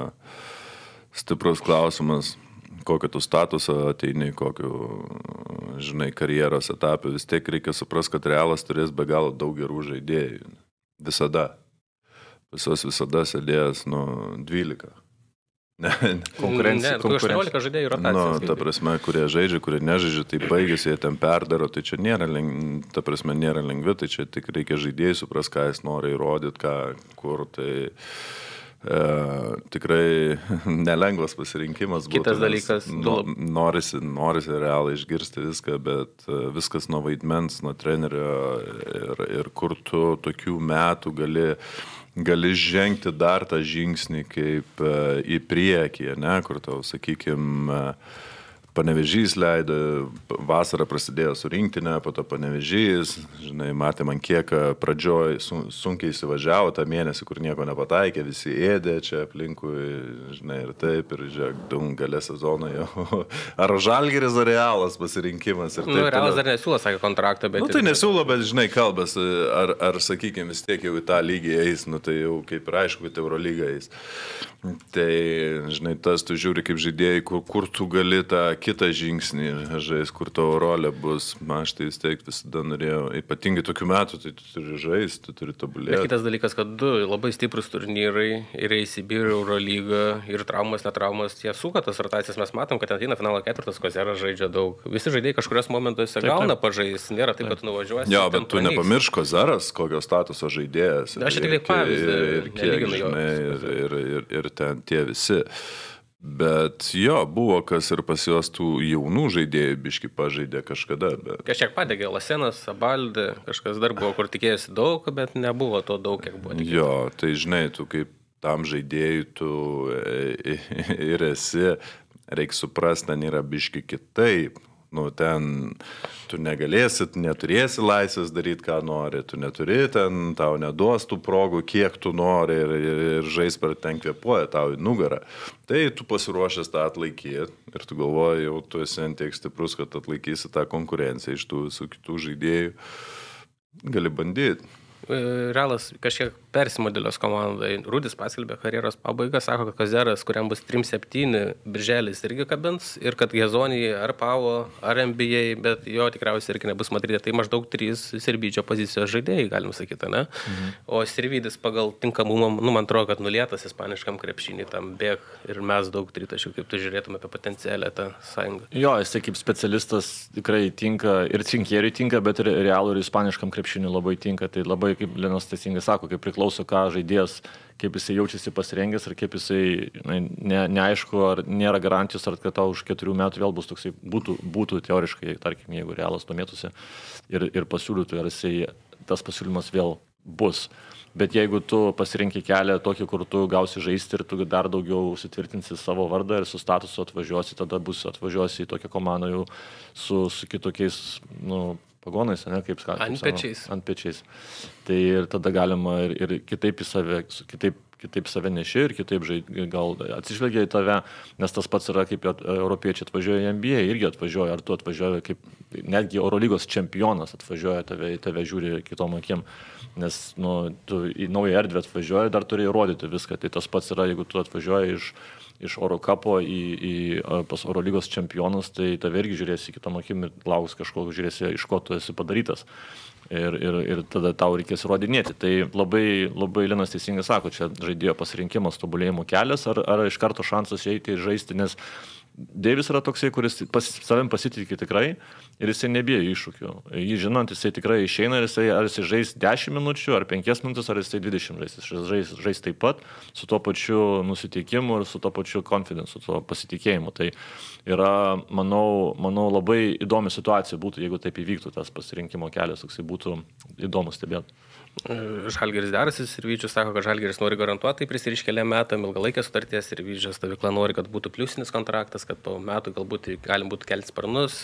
stiprus klausimas, kokio tu statusą ateini, kokio, žinai, karjeros etapą. Vis tiek reikia supras, kad Realas turės be galo daug gerų žaidėjų. Visada. Visos visada sėdėjęs, nu, dvylika. Ne, konkurencija. Ne, aštuoniolika žaidėjų rotacijos. Nu, ta prasme, kurie žaidžia, kurie nežaidžia, tai baigėsi, jie ten perdaro, tai čia nėra, leng... ta prasme, nėra lengvi, tai čia tik reikia žaidėjai supras, ką jis nori įrodyti, ką, kur, tai... E, tikrai nelengvas pasirinkimas. Kitas būtų, dalykas. No, norisi, norisi Realai išgirsti viską, bet viskas nuo vaidmens, nuo trenerio ir, ir kur tu tokių metų gali, gali žengti dar tą žingsnį kaip į priekį, ne, kur tau, sakykime, Panevėžys leido, vasarą prasidėjo su rinktinė, po to Panevėžys, žinai, matėm ant kiek pradžioj sunkiai įsivažiavo tą mėnesį, kur nieko nepataikė, visi ėdė čia aplinkui, žinai, ir taip, ir žiūrėk, dum, gale sezono jau. Ar Žalgiris ar Realas pasirinkimas? Ir taip, nu, Realas dar nesiūlo, sakė, kontraktą, bet... Nu, tai nesiūlo, bet, žinai, kalbas, ar, ar sakykime, vis tiek jau į tą lygį eis, nu, tai jau kaip ir aišku, kad Eurolygą eis. Tai, žinai, tas tu žiūri kaip žaidėjai, kur, kur tu gali tą kitą žingsnį žais, kur tavo rolė bus. Aš tai vis tiek visada norėjau, ypatingai tokių metų, tai tu turi žais, tu turi tobulėti. Bet kitas dalykas, kad du labai stiprus turnyrai, ir A C B, ir Eurolyga, ir traumas, netraumas, tie suka tas rotacijas. Mes matom, kad ateina finalo ketvirtas, Kozeras žaidžia daug. Visi žaidėjai kažkurios momentuose taip, gauna pažais, nėra taip, kad tu nuvažiuosi. Jo, bet tu nepamiršk Kozeras, kokio statuso žaidėjas. Aš tik kaip pavyzdį. Ir, kiek, žinai, ir, ir, ir, ir ten tie visi. Bet jo, buvo kas ir pas juos tų jaunų žaidėjų biški pažaidė kažkada. Bet... Kažkiek padegė Lasenas, Abaldė, kažkas dar buvo, kur tikėjosi daug, bet nebuvo to daug, kiek buvo tikėjosi. Jo, tai žinai, tu kaip tam žaidėjui tu ir esi, reikia suprasti, ten yra biški kitaip. Nu, ten tu negalėsi, neturėsi laisvės daryti, ką nori, tu neturi, ten tau neduos tų progų, kiek tu nori ir, ir, ir žais per ten kvėpuoja tau į nugarą. Tai tu pasiruošęs tą atlaikyti ir tu galvoji, jau tu esi tiek stiprus, kad atlaikysi tą konkurenciją iš tų visų kitų žaidėjų. Gali bandyti. Realas kažkiek persimodelios komandai. Rudis paskelbė karjeros pabaigą, sako, kad Kozeras, kuriam bus trys septyni birželis, irgi kabins ir kad Gezonijai ar Pavo, ar N B A, bet jo tikriausiai irgi nebus Madride. Tai maždaug trys Sirvydžio pozicijos žaidėjai, galim sakyti, ne? Mhm. O Sirvydis pagal tinkamumą, nu, man atrodo, kad nulietas ispaniškam krepšinį, tam bėg ir mes daug tritašių, kaip tu žiūrėtume apie potencialę tą sąjungą. Jo, jis kaip specialistas tikrai tinka ir Cinkieriui tinka, bet ir Realui ir ispaniškam krepšiniui labai tinka. Tai labai, kaip Linas teisingai sako, kaip priklauso, ką žaidėjas, kaip jisai jaučiasi pasirengęs ir kaip jisai, na, ne, neaišku, ar nėra garantijos, ar kad tau už keturių metų vėl bus toksai, būtų, būtų teoriškai, tarkim, jeigu Realas domėtųsi ir, ir pasiūlytų, ar jisai tas pasiūlymas vėl bus. Bet jeigu tu pasirinki kelią tokį, kur tu gausi žaisti ir tu dar daugiau sutvirtinsi savo vardą ir su statusu atvažiuosi, tada bus atvažiuosi į tokią komandą jau su, su kitokiais, nu, pagonais, ne, kaip sakė. Ant pečiais. Ant pečiais. Tai ir tada galima ir, ir kitaip į save, kitaip kitaip save neši ir kitaip žaid, gal atsižvelgia į tave, nes tas pats yra kaip europiečiai atvažiuoja į N B A, irgi atvažiuoja, ar tu atvažiuoja kaip netgi Eurolygos čempionas atvažiuoja tave, į tave žiūri kitom akim, nes nu, tu į naują erdvę atvažiuoji, dar turi įrodyti viską, tai tas pats yra, jeigu tu atvažiuoji iš iš Oro kapo į, į pas Eurolygos čempionus, tai tave irgi žiūrėsi kitom akim ir lauks kažko, žiūrėsi, iš ko tu esi padarytas. Ir, ir, ir tada tau reikės įrodinėti. Tai labai, labai Linas teisingai sako, čia žaidėjo pasirinkimas, tobulėjimo kelias, ar, ar iš karto šansas eiti ir žaisti, nes Deivis yra toksai, kuris pas, savim pasitikė tikrai ir jisai nebijo iššūkių. Jį žinant, jisai tikrai išeina ir jisai, ar jisai žais dešimt minučių, ar penkias minutės, ar jisai dvidešimt žais. Jis žais, žais taip pat su tuo pačiu nusiteikimu ir su tuo pačiu confidence, su tuo pasitikėjimu. Tai yra, manau, manau, labai įdomi situacija būtų, jeigu taip įvyktų tas pasirinkimo kelias, toksai būtų įdomus stebėti. Žalgiris derasis ir Vyčius sako, kad Žalgiris nori garantuotai prisiriš keliam metam ilgalaikės sutarties ir Vyčio stovykla nori, kad būtų pliusinis kontraktas, kad po metų galbūt galim būti kelti sparnus.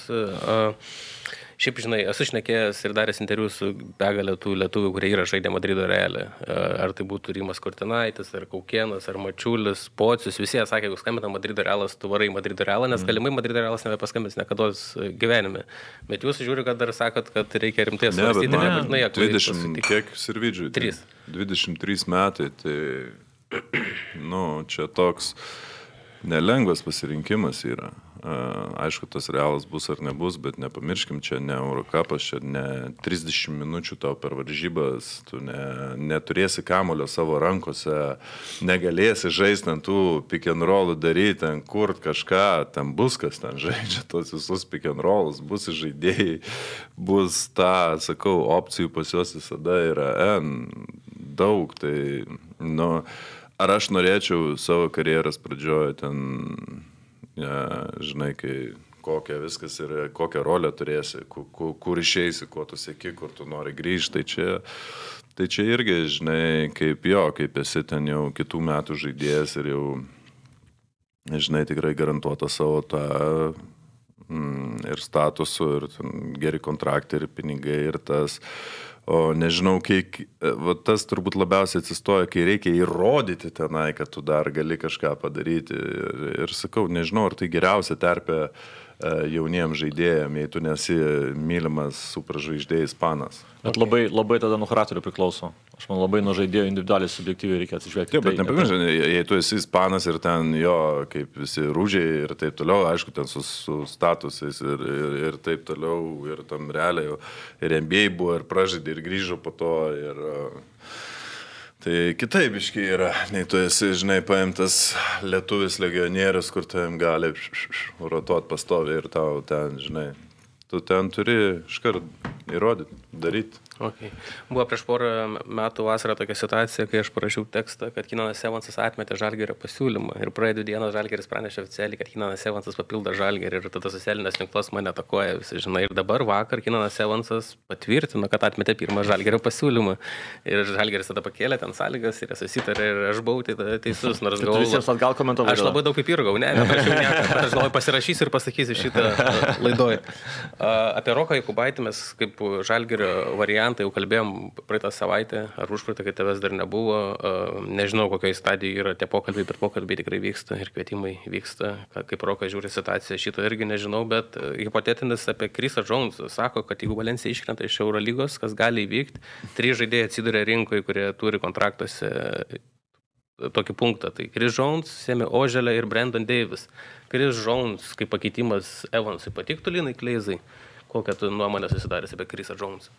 Šiaip, žinai, esu šnekėjęs ir daręs interviu su begalė tų lietuvių, kurie yra žaidę Madrido Realį. Ar tai būtų Rimas Kurtinaitis, ar Kaukėnas, ar Mačiulis, Pocius. Visi jie sakė, jeigu skambina Madrido Realas, tu varai Madrido Realą, nes galimai Madrido Realas nebepaskambins nekados gyvenime. Bet jūs žiūriu, kad dar sakot, kad reikia rimtai svarstyti. Ne, bet man dvidešimt, kiek Sirvidžiui? trys. dvidešimt trys metai, tai, nu, čia toks nelengvas pasirinkimas yra. Aišku, tas Realas bus ar nebus, bet nepamirškim, čia ne Eurokapas, čia ne trisdešimt minučių tau per varžybas, tu ne, neturėsi kamulio savo rankose, negalėsi žaisti ant tų pick and rollų daryti, ten kurt kažką, ten bus kas ten žaidžia, tos visus pick and rollus, bus žaidėjai, bus ta, sakau, opcijų pas juos visada yra N, daug, tai, nu, ar aš norėčiau savo karjeros pradžioje ten, ja, žinai, kai kokia viskas yra, kokią rolę turėsi, kur, kur, kur išeisi, ko tu sėki, kur tu nori grįžti, tai čia, tai čia irgi, žinai, kaip jo, kaip esi ten jau kitų metų žaidėjas ir jau, žinai, tikrai garantuota savo tą mm, ir statusu, ir geri kontraktai, ir pinigai, ir tas. O nežinau, kiek, va, tas turbūt labiausiai atsistoja, kai reikia įrodyti tenai, kad tu dar gali kažką padaryti. Ir, ir sakau, nežinau, ar tai geriausia terpė jauniems žaidėjams, jei tu nesi mylimas superžaidėjai ispanas. Bet labai, labai tada nuo charakterio priklauso. Aš man labai nuo žaidėjo individualiai subjektyviai reikia atsižvelgti. Taip, bet tai, nepamiršai, jei tu esi ispanas ir ten jo, kaip visi rūdžiai ir taip toliau, aišku, ten su, su statusais ir, ir, ir taip toliau, ir tam realiai, ir N B A buvo, ir pražaidė, ir grįžo po to, ir... Tai kitaip iški yra, nei tu esi, žinai, paimtas lietuvis legionierius, kur tavim gali rotuot pastovi ir tau ten, žinai, tu ten turi iškart įrodyti, daryti. Okay. Buvo prieš porą metų vasarą tokia situacija, kai aš parašiau tekstą, kad Keenanas Evansas atmetė Žalgirio pasiūlymą ir praėjo dvi dienos Žalgiris pranešė oficialiai, kad Keenanas Evansas papildo Žalgirį ir tada socialinės tinklas mane atakuoja visi, žinai. Ir dabar vakar Keenanas Evansas patvirtino, kad atmetė pirmą Žalgirio pasiūlymą ir Žalgiris tada pakėlė ten sąlygas ir susitarė ir aš buvau tai teisus, nors galvoju. Visiems atgal komentavau. Aš labai daug pipirgau, ne, neparašiau nieko, aš galvoju pasirašysiu ir pasakysiu šitą laidoj. Apie Roką Jakubaitį mes kaip Žalgirio variantą tai jau kalbėjom praeitą savaitę, ar užpraeitą, kai tavęs dar nebuvo. Nežinau, kokioje stadijoje yra tie pokalbiai, bet pokalbiai tikrai vyksta ir kvietimai vyksta. Kaip Rokas žiūri situaciją, šito irgi nežinau, bet hipotetinis apie Chrisą Jonesą sako, kad jeigu Valencija iškrenta iš Eurolygos, kas gali įvykti, trys žaidėjai atsiduria rinkoje, kurie turi kontraktuose tokį punktą. Tai Chris Jones, Semi Oželė ir Brandon Davis. Chris Jones, kaip pakeitimas Evansui, patiktų Linai Kleizai? Kokią tu nuomonę susidarėsi apie Chrisą Jonesą?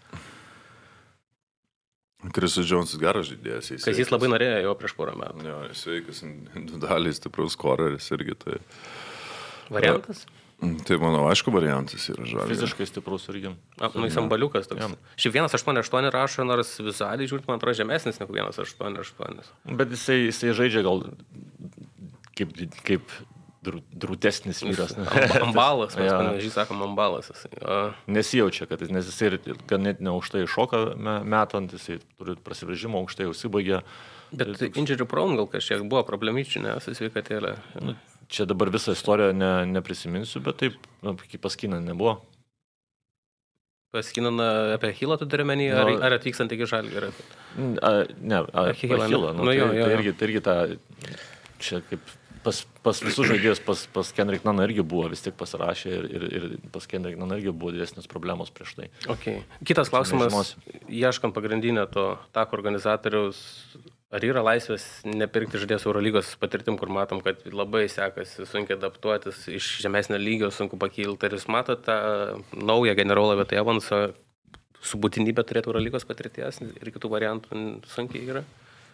Chrisas Jonesas geras žaidėjas. Kas jis labai norėjo jo prieš porą metų. Jo, jis sveikas, individualiai stiprus skoreris irgi. Tai... Variantas? Tai manau, aišku, variantas yra Žalgiris. Fiziškai stiprus irgi. A, nu, jis ambaliukas toks. Ja. Šiaip vienas aštuoni aštuoni rašo, nors vizualiai žiūrint, man atrodo žemesnis negu vienas aštuoni aštuoni. Bet jisai, jisai žaidžia gal kaip... kaip... drūtesnis vyras. Ambalas, mes panašiai sakom ambalas. Nesijaučia, kad jis, nes jisai ganėtinai aukštai šoka metant, jisai turi prasiveržimą, aukštai užsibaigia. Bet toks... injury prone gal kažkiek buvo problemyčių, nes sveikatėlė. Nu, čia dabar visą istoriją ne, neprisiminsiu, bet taip, nu, kaip pas Keeną nebuvo. Pas Kinaną apie Hilą tu turi menį, ar, ar atvykstant iki Žalgirio? Ne, apie Hilą. Nu, nu, jo, tai, jo, tai, irgi, tai irgi ta, čia kaip pas, pas visus žaidėjus, pas, pas Kendrick Nunn irgi buvo, vis tik pasirašė ir, ir, ir pas Kendrick Nunn irgi buvo didesnės problemos prieš tai. Okay. Kitas klausimas, ieškant pagrindinę to tako organizatoriaus, ar yra laisvės nepirkti žaidėjus Eurolygos patirtim, kur matom, kad labai sekasi sunkiai adaptuotis iš žemesnio lygio, sunku pakilti. Ar jūs matote tą naują generolą vietoj Evansą su būtinybė turėti Eurolygos patirties ir kitų variantų sunkiai yra?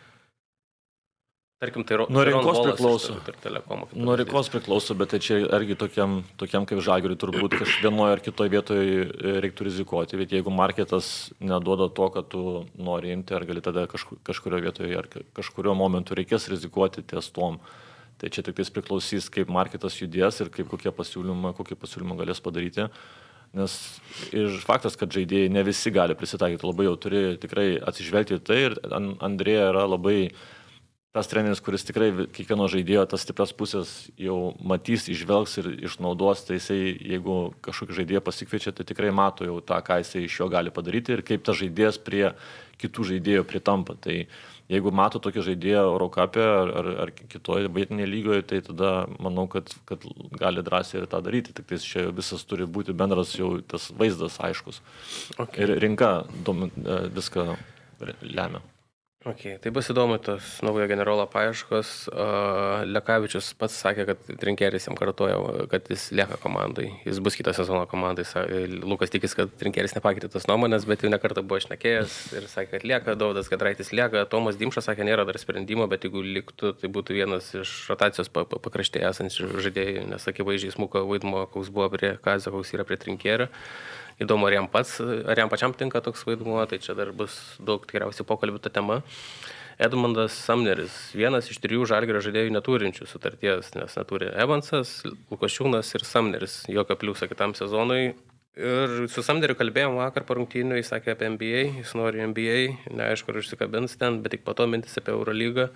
Tarkim, tai nuo rinkos priklauso. Nuo rinkos priklauso, bet tai čia irgi tokiam, tokiam kaip Žalgiriui turbūt vienoje ar kitoje vietoje reiktų rizikuoti. Bet jeigu marketas neduoda to, kad tu nori imti, ar gali tada kažkur, kažkurio vietoje ar kažkurio momentu reikės rizikuoti ties tom. Tai čia tik tais priklausys, kaip marketas judės ir kaip kokie pasiūlymą, kokie pasiūlymą galės padaryti. Nes ir faktas, kad žaidėjai ne visi gali prisitaikyti, labai jau turi tikrai atsižvelgti į tai ir Andrėja yra labai tas treneris, kuris tikrai kiekvieno žaidėjo tas stiprias pusės jau matys, išvelgs ir išnaudos, tai jisai, jeigu kažkokį žaidėją pasikviečia, tai tikrai mato jau tą, ką jisai iš jo gali padaryti ir kaip tas žaidėjas prie kitų žaidėjų pritampa. Tai jeigu mato tokį žaidėją Eurocup'e ar, ar, ar kitoje vietinėje lygoje, tai tada manau, kad, kad gali drąsiai ir tą daryti. Tik tai čia visas turi būti bendras jau tas vaizdas aiškus. Okay. Ir rinka domin, viską lemia. Okay, tai bus įdomu tos naujo generolo paieškos. Uh, Lekavičius pats sakė, kad Trinkeris jam kartoja, kad jis lieka komandai. Jis bus kitą sezoną komandai. Lukas tikis, kad Trinkeris nepakeitė tos nuomonės, bet jau nekartą buvo išnekėjęs ir sakė, kad lieka, Dovydas Giedraitis lieka. Tomas Dimša sakė, nėra dar sprendimo, bet jeigu liktų, tai būtų vienas iš rotacijos pakraštėje esančių žaidėjų, nes akivaizdžiai smuko vaidmo, koks buvo prie Kazio, koks yra prie Trinkerio. Įdomu, ar jam, pats, ar jam pačiam tinka toks vaidmuo, tai čia dar bus daug tikriausiai pokalbių ta tema. Edmundas Sumneris, vienas iš trijų Žalgirio žaidėjų neturinčių sutarties, nes neturi Evansas, Lukašiūnas ir Sumneris, jokio pliuso kitam sezonui. Ir su Sumneriu kalbėjom vakar po rungtynių, jis sakė apie N B A, jis nori N B A, neaišku, ar užsikabins ten, bet tik po to mintis apie Eurolygą.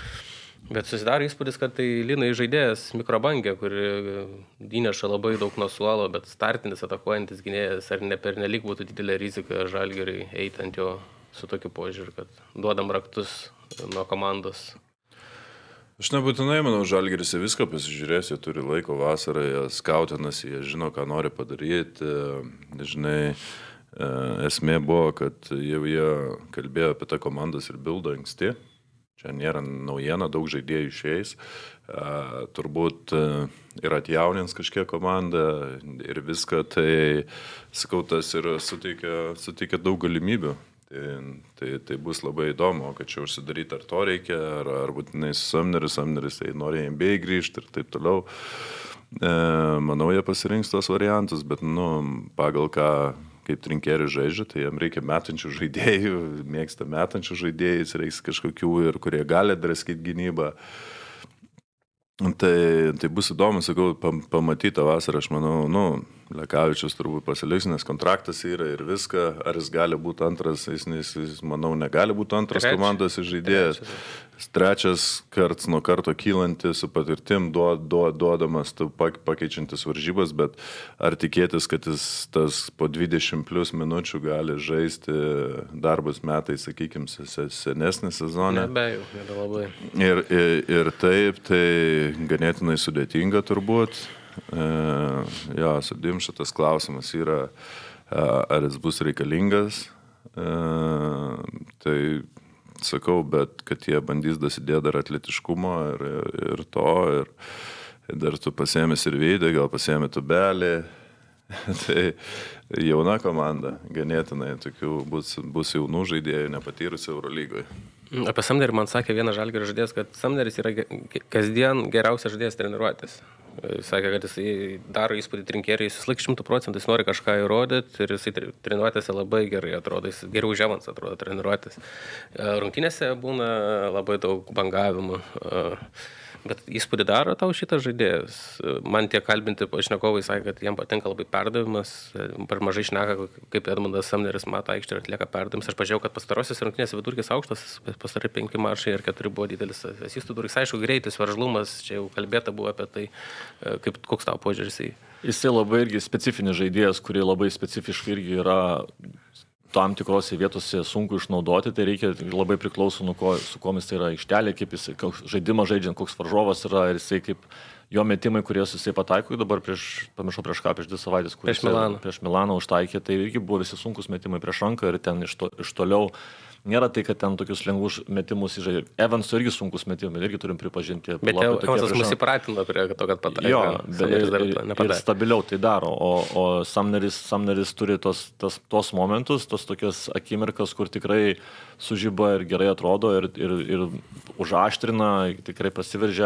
Bet susidaro įspūdis, kad tai Linai žaidėjas mikrobangė, kuri įneša labai daug nuo suolo, bet startinis atakuojantis gynėjas, ar ne per nelik būtų didelė rizika Žalgiriui eiti ant jo su tokiu požiūriu, kad duodam raktus nuo komandos. Aš nebūtinai, manau, Žalgiris viską pasižiūrės, jie turi laiko vasarą, jie skautinasi, jie žino, ką nori padaryti. Žinai, esmė buvo, kad jau jie kalbėjo apie tą komandos ir bildą anksti. Čia nėra naujiena, daug žaidėjų išeis. Turbūt ir atjaunins kažkiek komandą ir viską, tai sakau, tas ir suteikia, suteikia daug galimybių. Tai, tai, tai bus labai įdomu, kad čia užsidaryti, ar to reikia, ar, ar būtinai su Sumneris, Sumneris tai nori N B A grįžti ir taip toliau. Manau, jie pasirinks tos variantus, bet nu, pagal ką kaip Trinkeris žaidžia, tai jam reikia metančių žaidėjų, mėgsta metančių žaidėjus, reiks kažkokių ir kurie gali draskyti gynybą. Tai, tai bus įdomu, sakau, pamatyti tą vasarą, aš manau, nu, Lekavičius turbūt pasiliks, nes kontraktas yra ir viską, ar jis gali būti antras, jis, jis manau, negali būti antras Treč. komandos žaidėjas. Trečias karts nuo karto kylantis su patirtim, duod, duod, duodamas, pakeičiantis varžybas, bet ar tikėtis, kad jis tas po dvidešimt plus minučių gali žaisti darbus metai, sakykime, senesnį sezoną. Nebejau, nebelabai. Ir, ir, ir taip, tai ganėtinai sudėtinga turbūt. E, jo, su Dimša tas klausimas yra, ar jis bus reikalingas. E, tai sakau, bet kad jie bandys dasidėti dar atletiškumo ir, ir to, ir dar tu pasiėmės ir Veidą, gal pasiėmė Tubelį. Tai jauna komanda, ganėtinai, tokių bus, bus jaunų žaidėjų, nepatyrusių Eurolygoje. Apie Sumnerį man sakė vienas Žalgirio žaidėjas, kad Sumneris yra kasdien geriausias žaidėjas treniruotis. Jis sakė, kad jis daro įspūdį Trinkeriui, jis laik šimtų procentų, jis nori kažką įrodyti ir jis treniruotėse labai gerai atrodo, jis geriau už Evansą atrodo treniruotės. Rungtynėse būna labai daug bangavimų, bet įspūdį daro tau šitas žaidėjas. Man tie kalbinti pašnekovai sakė, kad jam patinka labai perdavimas, per mažai šneka, kaip Edmundas Sumneris mato aikštę ir atlieka perdavimus. Aš pažiūrėjau, kad pastarosios rungtynėse vidurkis aukštas, pastarai penki mačai ir keturi buvo didelis asistų durkis. Aišku, greitis, veržlumas, čia jau kalbėta buvo apie tai, kaip, koks tavo požiūris į Jisai labai irgi specifinis žaidėjas, kurį labai specifiškai irgi yra tam tikrose vietose sunku išnaudoti, tai reikia labai priklauso, nuo ko, su komis tai yra aikštelė, kaip jis žaidimą žaidžiant, koks varžovas yra ir jisai kaip jo metimai, kuriuos jisai pataiko, dabar prieš, pamiršau prieš ką, prieš dvi savaitės, prieš Milaną. Prieš Milaną užtaikė, tai irgi buvo visi sunkus metimai prieš ranką ir ten iš, to, iš toliau. Nėra tai, kad ten tokius lengvus metimus įžaidė. Evanso irgi sunkus metimai, irgi turim pripažinti. Bet Evansas mus įpratino prie to, kad pataiko. Jo, bet ir, ir, ir stabiliau tai daro, o, o Sumneris, Sumneris turi tos, tos, tos momentus, tos tokias akimirkas, kur tikrai sužyba ir gerai atrodo ir, ir, ir užaštrina, tikrai pasiveržia.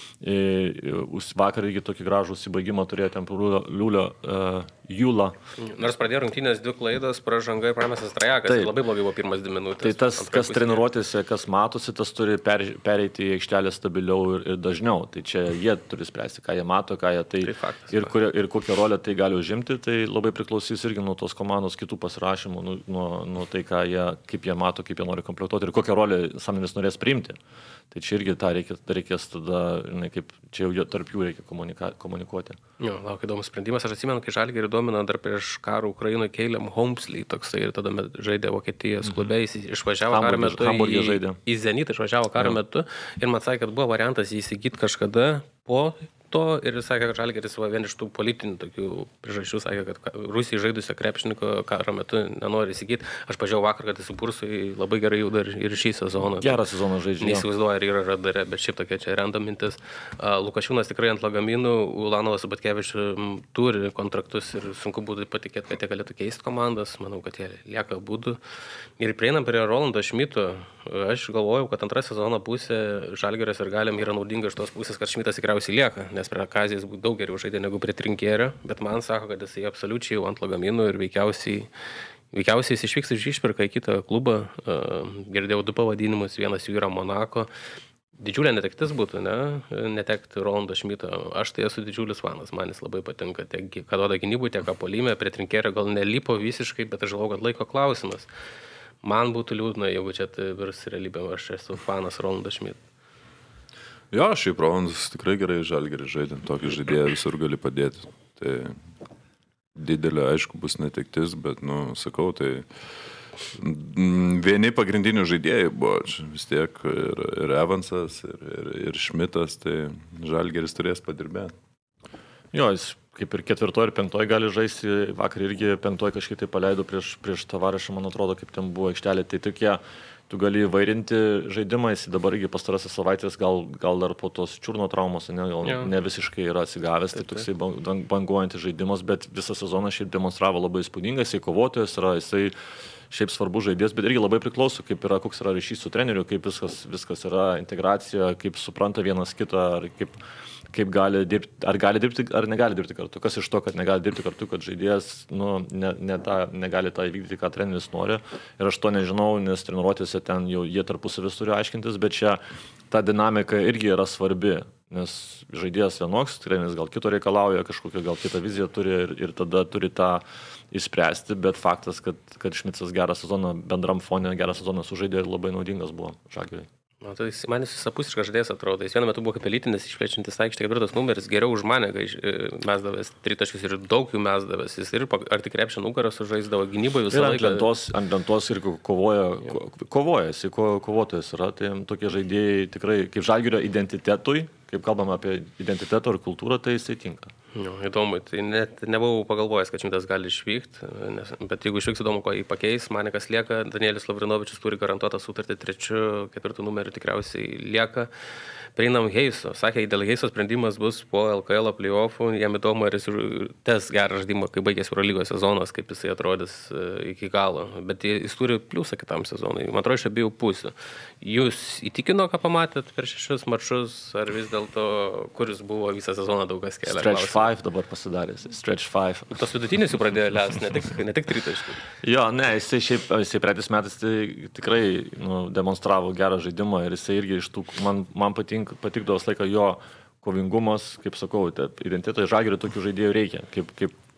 Vakar irgi tokį gražų įsibaigimą turėjo ten Liulio uh, Jūla. Nors pradėjo rungtynės dvi klaidos, pražanga ir pramesas trajekas, tai labai blogai buvo pirmas dvi minutės. Tai tas, kas treniruotėse, kas matosi, tas turi per, pereiti į aikštelę stabiliau ir, ir dažniau. Tai čia jie turi spręsti, ką jie mato, ką jie tai, tai faktas, ir, kurio, ir kokią rolę tai gali užimti. Tai labai priklausys irgi nuo tos komandos kitų pasirašymų, nuo, nuo, nuo tai, ką jie, kaip jie mato, kaip jie nori komplektuoti ir kokią rolę Sumneris norės priimti. Tai čia irgi tą reikės, reikės tada, žinai, kaip čia jau tarp jų reikia komunika, komunikuoti. Jo, laukia įdomus sprendimas. Aš atsimenu, kai Žalgirį domino dar prieš karą Ukrainoje Keliam Holmesley toksai ir tada žaidė Vokietijos klube, jis išvažiavo karo metu į, į Zenitą, išvažiavo karo metu ir man sakė, kad buvo variantas jį įsigyti kažkada po to ir jis sakė, kad Žalgiris va vien iš tų politinių tokių priežasčių sakė, kad Rusijai žaidusio krepšininko karo metu nenori įsigyti. Aš pažiūrėjau vakar, kad jis su Bursui labai gerai jau dar ir šį sezoną. Gerą sezoną žaidžia. Neįsivaizduoja, ar yra radare, bet šiaip tokia čia random mintis. Uh, Lukašiūnas tikrai ant lagaminų, Ulanovas su Batkevičiu turi kontraktus ir sunku būtų patikėti, kad jie galėtų keisti komandas. Manau, kad jie lieka būdų. Ir prieinam prie Rolando Šmito. Aš galvojau, kad antra sezono pusė Žalgiris ir Galim yra naudinga iš tos pusės, kad Šmitas tikriausiai lieka, nes prie Kazijos daug geriau žaidė negu prie Trinkėrio, bet man sako, kad jisai absoliučiai jau ant lagaminų ir veikiausiai, veikiausiai jis išvyks iš išpirką į kitą klubą. Girdėjau du pavadinimus, vienas jų yra Monako. Didžiulė netektis būtų, ne? Netekti Rolando Šmito. Aš tai esu didžiulis fanas, man jis labai patinka, tiek ką duoda gynybų, tiek ką puolime, prie Trinkėrio gal nelipo visiškai, bet aš žinau, kad laiko klausimas. Man būtų liūdna, jeigu čia tai virs realybė, aš esu fanas Rolando Šmito. Jo, šiaip Rolandas tikrai gerai Žalgirį žaidė, tokį žaidėją visur gali padėti. Tai didelė, aišku, bus netektis, bet, nu, sakau, tai vieni pagrindinių žaidėjai buvo vis tiek ir, ir Evansas, ir, ir, ir Šmitas, tai Žalgiris turės padirbėti. Jo, jis kaip ir ketvirtoj ir penktoj gali žaisti, vakar irgi penktoj kažkaip tai paleido prieš, prieš Tavarašą, man atrodo, kaip ten buvo aikštelė, tai tokie, tu gali įvairinti žaidimą, jis dabar irgi pastarąsias savaitės, gal, gal dar po tos čiurno traumos, ne, gal ja. ne visiškai yra atsigavęs, tai toksai banguojantis žaidimas, bet visą sezoną šiaip demonstravo labai įspūdingai, jisai kovotojas yra, jisai šiaip svarbus žaidėjas, bet irgi labai priklauso, kaip yra, koks yra ryšys su treneriu, kaip viskas, viskas yra integracija, kaip supranta vienas kitą, ar kaip, kaip gali dirbti, ar gali dirbti, ar negali dirbti kartu. Kas iš to, kad negali dirbti kartu, kad žaidėjas nu, ne, ne ta, negali tą įvykdyti, ką treneris nori. Ir aš to nežinau, nes treniruotėse ten jau jie tarpusavės turi aiškintis, bet čia ta dinamika irgi yra svarbi, nes žaidėjas vienoks, treneris gal kito reikalauja, kažkokią gal kitą viziją turi ir, ir tada turi tą išspręsti, bet faktas, kad, kad Šmicas gerą sezoną, bendram fone gerą sezoną sužaidė ir labai naudingas buvo Žalgiriui. Na, tai man jis visapusiškas žaidėjas atrodo. Jis vienu metu buvo kaip elitinis, išplečiantis aikštę ketvirtas numeris, geriau už mane, kai mesdavęs tritaškius ir daug jų mesdavęs. Jis ir ar tik krepšio nugarą sužaisdavo gynyboje visą laiką. Ant lentos, ant lentos ir kovoja, kovoja, jis ko, kovotojas yra. Tai tokie žaidėjai tikrai kaip Žalgirio identitetui, kaip kalbam apie identitetą ir kultūrą, tai jisai tinka. Jo, įdomu, tai net nebuvau pagalvojęs, kad Šmitas gali išvykti, nes, bet jeigu išvyks, įdomu, ko jį pakeis, Manikas lieka, Danielis Lavrinovičius turi garantuotą sutartį trečiu, ketvirtu numeriu tikriausiai lieka. Prieinam Heiso. Sakė, dėl Heiso sprendimas bus po L K L playoffų. Jam įdomu, ar jis tes gerą žaidimą, kai baigės Eurolygos sezonas, kaip jisai atrodys iki galo. Bet jis turi pliusą kitam sezonui. Man atrodo, iš abiejų pusių. Jūs įtikino, ką pamatėt per šešis mačus, ar vis dėlto, kuris buvo visą sezoną daug kas kelia? Stretch five dabar pasidaręs. Stretch five. Tos vidutinis jau pradėjo lės, ne tik, ne tik tritaškių. Jo, ne, jisai šiaip, jisai praeitais metais tai tikrai nu, demonstravo gerą žaidimą ir jisai irgi iš tų, man, man patink, patikdavo visą laiką jo kovingumas, kaip sakau, identitetai Žalgiriui tokių žaidėjų reikia, kaip, kaip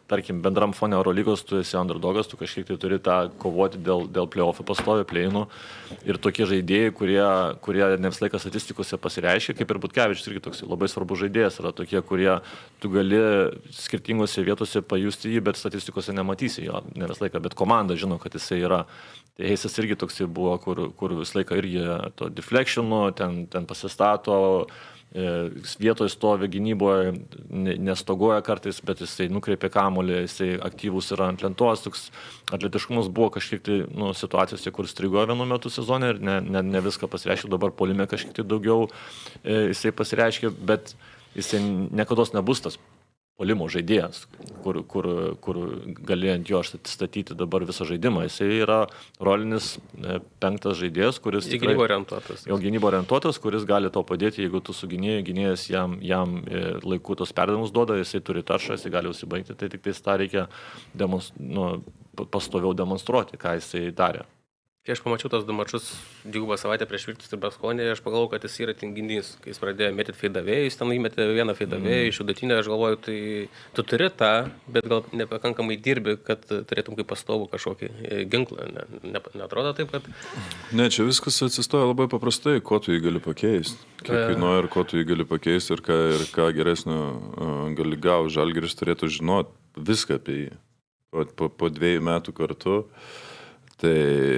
tarkim, bendram fone Eurolygos tu esi underdogas, tu kažkiek tai turi tą kovoti dėl, dėl playoff'ų pastovi, play-inų. Ir tokie žaidėjai, kurie, kurie ne visą laiką statistikose pasireiškia, kaip ir Butkevičius irgi toks labai svarbus žaidėjas, yra tokie, kurie tu gali skirtingose vietose pajusti jį, bet statistikose nematysi jo, ne visą laiką, bet komanda žino, kad jisai yra. Tai Heisas irgi toksai buvo, kur, kur visą laiką irgi to deflectionų, ten, ten pasistato, vietoje stovi gynyboje, nestogoja kartais, bet jisai nukreipia kamuolį, jisai aktyvus yra ant lentos, toks atletiškumas buvo kažkiek tai nu, situacijose, kur strigojo vienu metu sezone ir ne, ne, ne viską pasireiškia, dabar puolime kažkiek tai daugiau e, jisai pasireiškia, bet jisai niekados nebus tas puolimo žaidėjas, kur, kur, kur gali ant jo statyti dabar visą žaidimą. Jisai yra rolinis e, penktas žaidėjas, kuris... Į gynybą orientuotas. Jau gynybą orientuotas, kuris gali to padėti, jeigu tu su gynėju, gynėjas jam, jam laiku tos perdavimus duoda, jisai turi taršą, jisai gali užsibaigti, tai tik tais tą reikia demonst, nu, pastoviau demonstruoti, ką jisai darė. Kai aš pamačiau tos du mačus dvigubą savaitę prieš Virtus ir Baskonį, aš pagalvojau, kad jis yra tinginys. Kai jis pradėjo mėtyti feidavėjus, jis ten įmetė vieną feidavėją iš vidutinę, aš galvoju, tai tu turi tą, bet gal nepakankamai dirbi, kad turėtum kaip pastovų kažkokį ginklą. Ne, ne, neatrodo taip, kad... Ne, čia viskas atsistoja labai paprastai, ko tu jį gali pakeisti. Kiek kainuoja ir ko tu jį gali pakeisti ir ką, ir ką geresnio uh, gali gauti. Žalgiris turėtų žinoti viską apie jį. Po, po, po dviejų metų kartu. Tai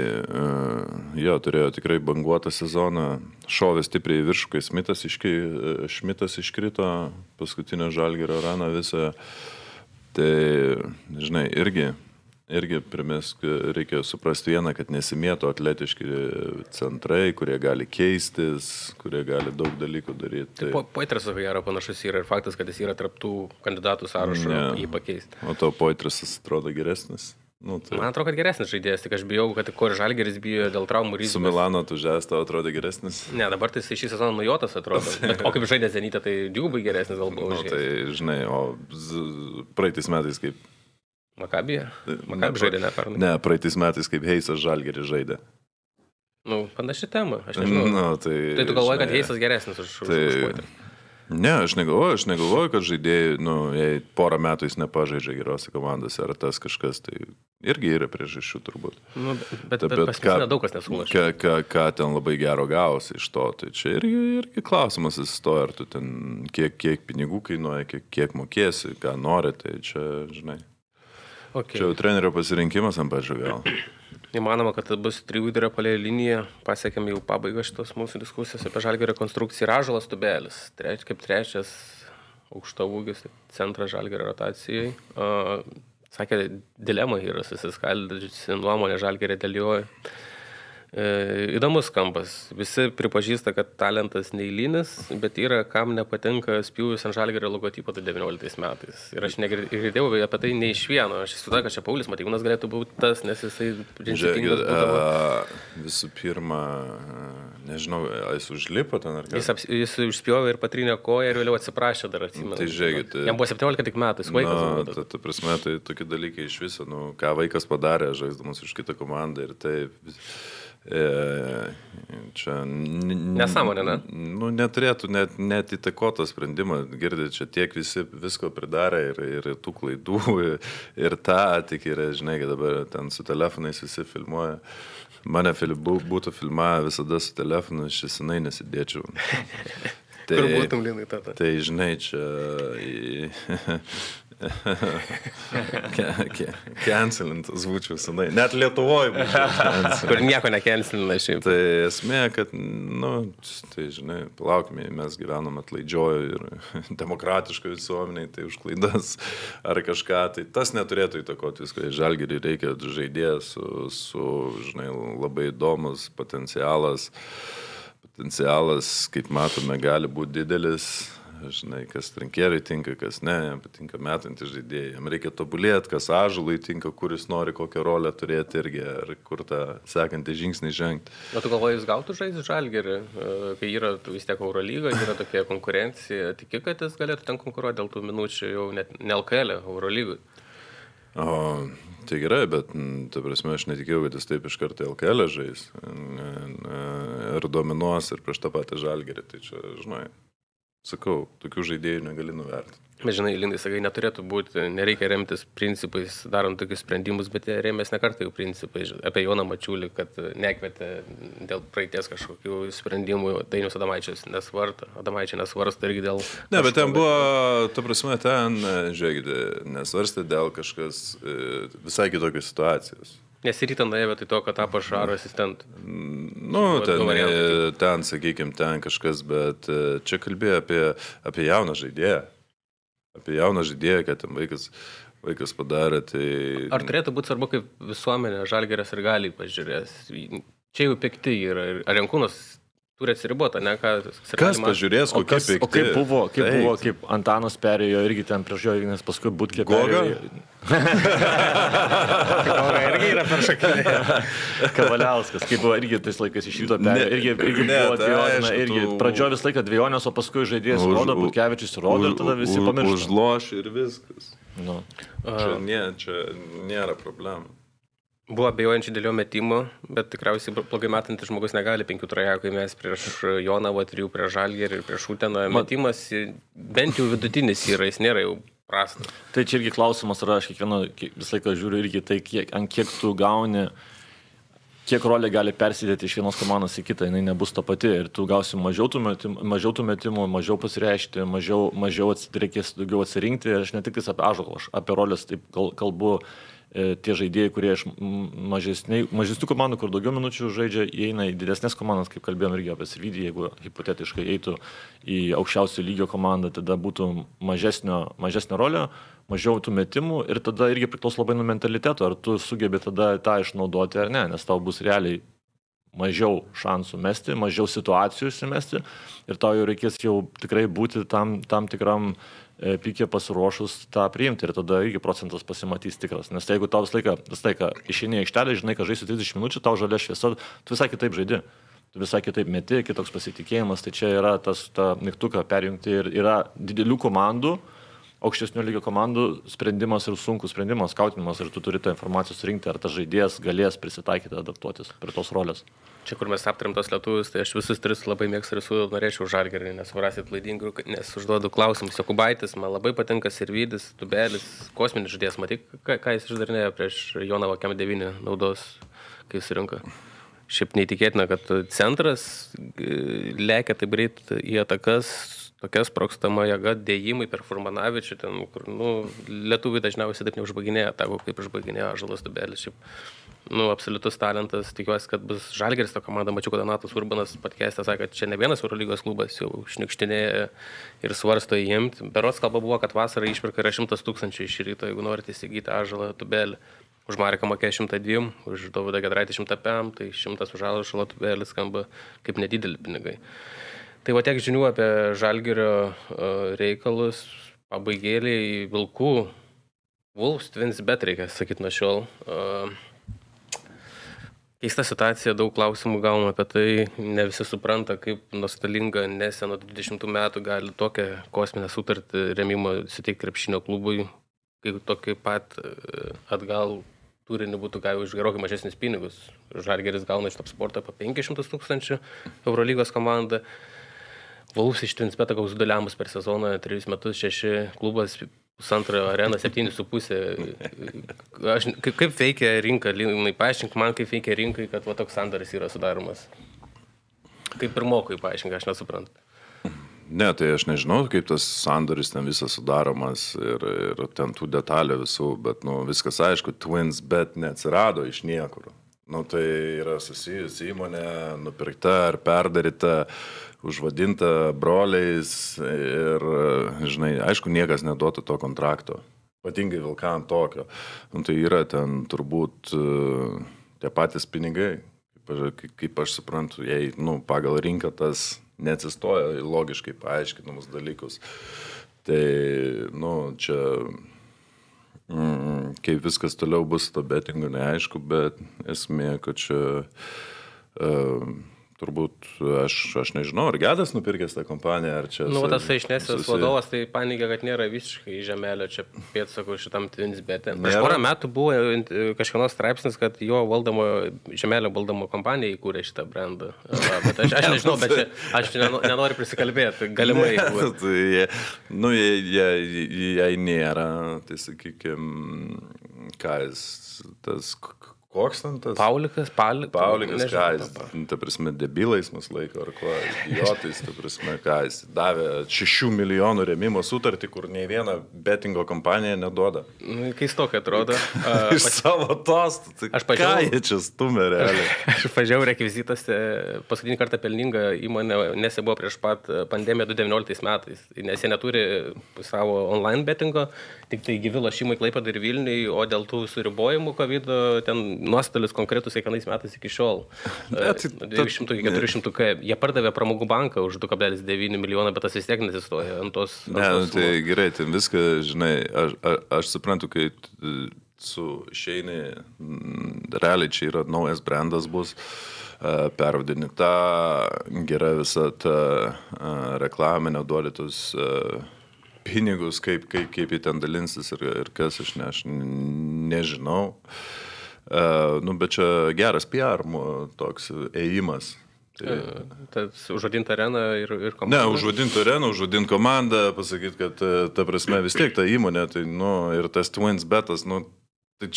jo, turėjo tikrai banguotą sezoną, šovė stipriai viršų, kai Šmitas, iškri, Šmitas iškrito, paskutinio Žalgirio raną visą. Tai, žinai, irgi, irgi primės, reikia suprasti vieną, kad nesimėto atletiški centrai, kurie gali keistis, kurie gali daug dalykų daryti. Tai... Poitras, ko gero, panašus yra ir faktas, kad jis yra tarp tų kandidatų sąrašo ne. Jį pakeisti. O to Poitras atrodo geresnis. Nu, tai... Man atrodo, kad geresnis žaidėjas, tik aš bijau, kad kur Žalgiris bijo dėl traumų rizikos. Su Milano tu žės, tau atrodo geresnis? Ne, dabar tai šį sezoną nujotas atrodo. Bet, o kaip žaidė Zenitą, tai dvigubai geresnis gal buvo. Nu, tai žinai, o z... praeitais metais kaip... Makabija? Makabija žaidė, ne pernai. Ne, praeitais metais kaip Heisas Žalgiris žaidė. Nu, panaši tema, aš nežinau. Nu, tai, tai tu galvoji, žinai, kad Heisas geresnis už tai... Poitrą? Ne, aš negalvoju, aš negalvoju, kad žaidėjai, nu, jei porą metų jis nepažaidžia gerose komandose, ar tas kažkas, tai irgi yra priežasčių turbūt. Nu, bet bet, bet paskesina daug kas nesulašė. Ką, ką, ką ten labai gero gausi iš to, tai čia irgi, irgi klausimas įstoja, ar tu ten kiek, kiek pinigų kainuoja, kiek, kiek mokėsi, ką nori, tai čia, žinai. Okay. Čia jau trenerio pasirinkimas ant pačio gal. Įmanoma, kad bus trijų vidurio puolėjų linija. Pasiekėm jau pabaigą šitos mūsų diskusijos apie Žalgirio rekonstrukciją. Ąžuolas Tubelis, treč, kaip trečias aukštaūgis centras Žalgirio rotacijai. Uh, sakė, dilema yra susiskaldžiusi nuomonė Žalgirio dėl jo. E, įdomus kampas. Visi pripažįsta, kad talentas neįlynis, bet yra, kam nepatinka spjūvis ant Žalgirio logotipo tai devynioliktais metais. Ir aš negirdėjau apie tai ne iš vieno. Aš įsivaizduoju, kad čia Paulius Matejūnas galėtų būti tas, nes jisai principingas būdavo. Visų pirma, nežinau, jis užlipo ten ar ką? Jis, aps, jis užspjovė ir patrinė koją ir vėliau atsiprašė dar atsimenu. Tai žiūrėkit. Jam buvo septyniolika tik metų, jis vaikas. Na, ta, ta prasme, tai tokie dalykai iš viso, nu, ką vaikas padarė, žaisdamas už kitą komandą ir taip. E, čia nesąmonė, ne? Nu, neturėtų net, net įtakotą sprendimą, girdėt, čia tiek visi visko pridarė ir, ir tų klaidų ir, ir tą, tik yra, žinai, kad dabar ten su telefonais visi filmuoja. Mane būtų filmavę visada su telefonu, aš senai nesidėčiau. Tai, kur būtum, Linai, tada? Tai, žinai, čia... Cancelintas būčiau senai. Net Lietuvoje būčiau. Kur nieko necancelina šiaip. Tai esmė, kad, nu, tai žinai, palaukime, mes gyvenam atlaidžiojo ir demokratiškai visuomeniai, tai už klaidas ar kažką, tai tas neturėtų įtakoti visko. Žalgiriui reikia žaidėjas su, su, žinai, labai įdomus potencialas. Potencialas, kaip matome, gali būti didelis. Žinai, kas Trinkeriui tinka, kas ne, jam patinka metantys žaidėjai. Jam reikia tobulėti, kas Ąžuolui tinka, kuris nori kokią rolę turėti irgi, ar kur tą sekantį žingsnį žengti. O tu galvoji, jis gautų žaisti Žalgirį, kai yra vis tiek Eurolyga, yra tokia konkurencija. Tiki, kad jis galėtų ten konkuruoti dėl tų minučių jau net ne L K L, Eurolygui? O, tai gerai, bet, ta prasme, aš netikėjau, kad jis taip iš karto L K L žais. Ir dominuos ir prieš tą patį Žalgirį. Tai čia, žinai, sakau, tokių žaidėjų negali nuvertinti. Bet žinai, Lindai, sakai, neturėtų būti, nereikia remtis principais, darant tokius sprendimus, bet jie rėmės ne kartą jau principai. Apie Joną Mačiulį, kad nekvietė dėl praeities kažkokių sprendimų, Dainius Adomaičius nesvarsto, Adomaičiai nesvarsto irgi dėl... Ne, bet ten buvo, ta prasme, ten, žiūrėkite, nesvarstė dėl kažkas visai kitokios situacijos. Nes rytą nuėjo vietoj to, kad tapo Šaro asistentu. Nu, ten, ten sakykime, ten kažkas, bet čia kalbėjo apie, apie jauną žaidėją. Apie jauną žaidėją, kad ten vaikas, vaikas padarė. Tai... Ar turėtų būti svarbu, kaip visuomenė Žalgiris ir gali pažiūrės? Čia jau pikti yra. Ar Jankūnas turi atsiribotą, ne? Ką, kas pažiūrės, kokie kas, pikti? O kaip buvo, kaip, buvo, kaip Antanas perėjo irgi ten prieš jo, nes paskui Butkė perėjo. Goga irgi yra per šakinę. Kavaliauskas, kaip buvo irgi tais laikais iš ryto perėjo. Irgi, irgi ne, buvo dviejonė, irgi tu... pradžio vis laiką dviejonės, o paskui žaidėjas už, rodo, Butkevičius rodo ir tada visi pamiršta. Užloš ir viskas. Nu. Čia, nė, čia nėra problemų. Buvo abejojančių dėl jo metimo, bet tikriausiai blogai metantis žmogus negali penkių trajekų įmesti prieš Jonavą, trijų prieš Žalgirį ir prieš Uteną. Metimas bent jau vidutinis yra, jis nėra jau prastas. Tai čia irgi klausimas yra, aš kiekvieną visą laiką žiūriu irgi tai, kiek, ant kiek tu gauni, kiek rolė gali persidėti iš vienos komandos į kitą, jinai nebus ta pati ir tu gausi mažiau tų metimų, mažiau, tų metimų, mažiau pasireišti, mažiau, mažiau ats, reikės daugiau atsirinkti. Aš ne tik apie Ąžuolą, aš apie rolės taip kalbu. Tie žaidėjai, kurie iš mažesnių komandų, kur daugiau minučių žaidžia, įeina į didesnės komandas, kaip kalbėjom irgi apie Svidį, jeigu hipotetiškai eitų į aukščiausio lygio komandą, tada būtų mažesnio, mažesnio rolio, mažiau tų metimų ir tada irgi priklauso labai nuo mentaliteto, ar tu sugebi tada tą išnaudoti ar ne, nes tau bus realiai mažiau šansų mesti, mažiau situacijų įsimesti ir tau jau reikės jau tikrai būti tam, tam tikram pikė pasiruošus tą priimti ir tada irgi procentas pasimatys tikras. Nes jeigu tau visą laiką, visą laiką išeini į aikštelę, žinai, kad žaisi trisdešimt minučių, tau žalia šviesa, tu visai kitaip žaidi. Tu visai kitaip meti, kitoks pasitikėjimas, tai čia yra tas tą mygtuką perjungti ir yra didelių komandų, aukštesnių lygio komandų sprendimas ir sunkus sprendimas, skautinimas ir tu turi tą informaciją surinkti, ar tas žaidėjas galės prisitaikyti, adaptuotis prie tos rolės. Čia, kur mes aptarėm tos lietuvius, tai aš visus tris labai mėgstu ir su norėčiau Žalgirį, nes varasit klaidingų, nes užduodu klausimus. Jokubaitis, man labai patinka Sirvydis, Tubelis, kosminis žaidėjas, matyk, ką, ką jis išdarinėjo prieš Jonavą Kem devyni naudos, kai surinko. Šiaip neįtikėtina, kad centras lekia taip greit į atakas, tokia sprogstama jėga, dėjimai per Furmanavičių, ten, kur, nu, lietuviai dažniausiai taip neužbaiginėja, tako kaip užbaiginėja Ąžuolas Tubelis. Šiaip, nu, absoliutus talentas, tikiuosi, kad bus Žalgiris ta komanda. Mačiau, kad Donatas Urbanas podcast'e sakė, kad čia ne vienas Eurolygos klubas jau šniukštinėja ir svarsto įimti. Berods kalba buvo, kad vasarą išpirka yra šimtas tūkstančių iš ryto, jeigu norite įsigyti Ąžuolą Tubelį. Už Mareką mokėjo šimtą dvi, už Dovydą Gedraitį šimtą penki, tai šimtas už Ąžuolą Tubelį skamba kaip nedideli pinigai. Tai va tiek žinių apie Žalgirio reikalus, pabaigėliai Vilkų, Wolves Twins bet reikia sakyti nuo šiol. Keista situacija, daug klausimų gavom apie tai, ne visi supranta, kaip nostalinga Nesė nuo dvidešimtų metų gali tokią kosminę sutartį rėmimo suteikti krepšinio klubui, kai tokį pat atgal turinį būtų gavę už gerokai mažesnis pinigus. Žalgiris gauna iš top sporto apie penkis šimtus tūkstančių Eurolygos komandą. Wolves iš Twins betą gaus du lemus per sezoną, trejus metus, šeši klubas, pusantro arena, septyni su pusė. Aš, kaip, kaip veikia rinka, Linai, paaiškink man, kaip veikia rinkai, kad va, toks sandoris yra sudaromas. Kaip ir mokui paaiškink, aš nesuprantu. Ne, tai aš nežinau, kaip tas sandoris ten visas sudaromas ir, ir ten tų detalių visų, bet nu, viskas aišku, Twins bet neatsirado iš niekur. Nu, tai yra susijusi įmonė, nupirkta ar perdaryta, užvadinta broliais ir, žinai, aišku, niekas neduotų to kontrakto, ypatingai Vilkam tokio. Nu, tai yra ten turbūt uh, tie patys pinigai, kaip, kaip aš suprantu, jei nu, pagal rinką tas neatsistoja logiškai paaiškinamus dalykus. Tai, nu, čia, mm, kaip viskas toliau bus to betingo, neaišku, bet esmė, kad čia uh, turbūt, aš, aš nežinau, ar Gedas nupirkęs tą kompaniją, ar čia... Nu, tas Aišnesės susi... vadovas tai paneigia, kad nėra visiškai žemelio čia pėdsakų šitam Twinsbet'e. Prieš porą metų buvo kažkienos straipsnis, kad jo valdomo, žemelio valdomo kompanija įkūrė šitą brandą. Va, bet aš, aš nežinau, bet čia, aš nenoriu prisikalbėti, galimai. tai, nu, jei, jei, jei nėra, tai sakykime, ką jis, tas... Koks ten tas? Paulikas, Pali... Paulikas, ką jis, ta prasme, debilais mus laiko, ar kuo, idiotais, ta prasme, ką jis davė šešių milijonų rėmimo sutartį, kur nei viena betingo kompanija neduoda. Nu, keistokai atrodo. Iš pas... savo tostų, tai aš pažiūrėjau, ką jie čia stumė realiai. Aš pažiūrėjau rekvizitose, paskutinį kartą pelninga įmonė, nes jie buvo prieš pat pandemiją du tūkstančiai devynioliktais metais, nes jie neturi savo online betingo, tik tai gyvi lošimai Klaipėdai ir Vilniui, o dėl tų suribojimų COVID ten nuostolis konkretus kiekvienais metais iki šiol. nuo dviejų šimtų iki keturių šimtų K. Jie pardavė pramogų banką už du kablelis devyni milijoną, bet tas vis tiek nesistoja ant tos... Ne, ant tos tai gerai, tai viską, žinai, aš, aš, aš suprantu, kai su išeini, realiai čia yra naujas brandas bus, pervadini tą gerą visą tą reklaminę duolytus pinigus, kaip, kaip, kaip jį ten dalinsis ir, ir kas, aš, ne, aš nežinau. Uh, nu, bet čia geras P R toks ėjimas. Tai... Tai užvadinti areną ir, ir komandą? Ne, užvadinti areną, užvadinti komandą, pasakyti, kad ta prasme vis tiek ta įmonė, tai, nu, ir tas Twinsbetas, nu, tai,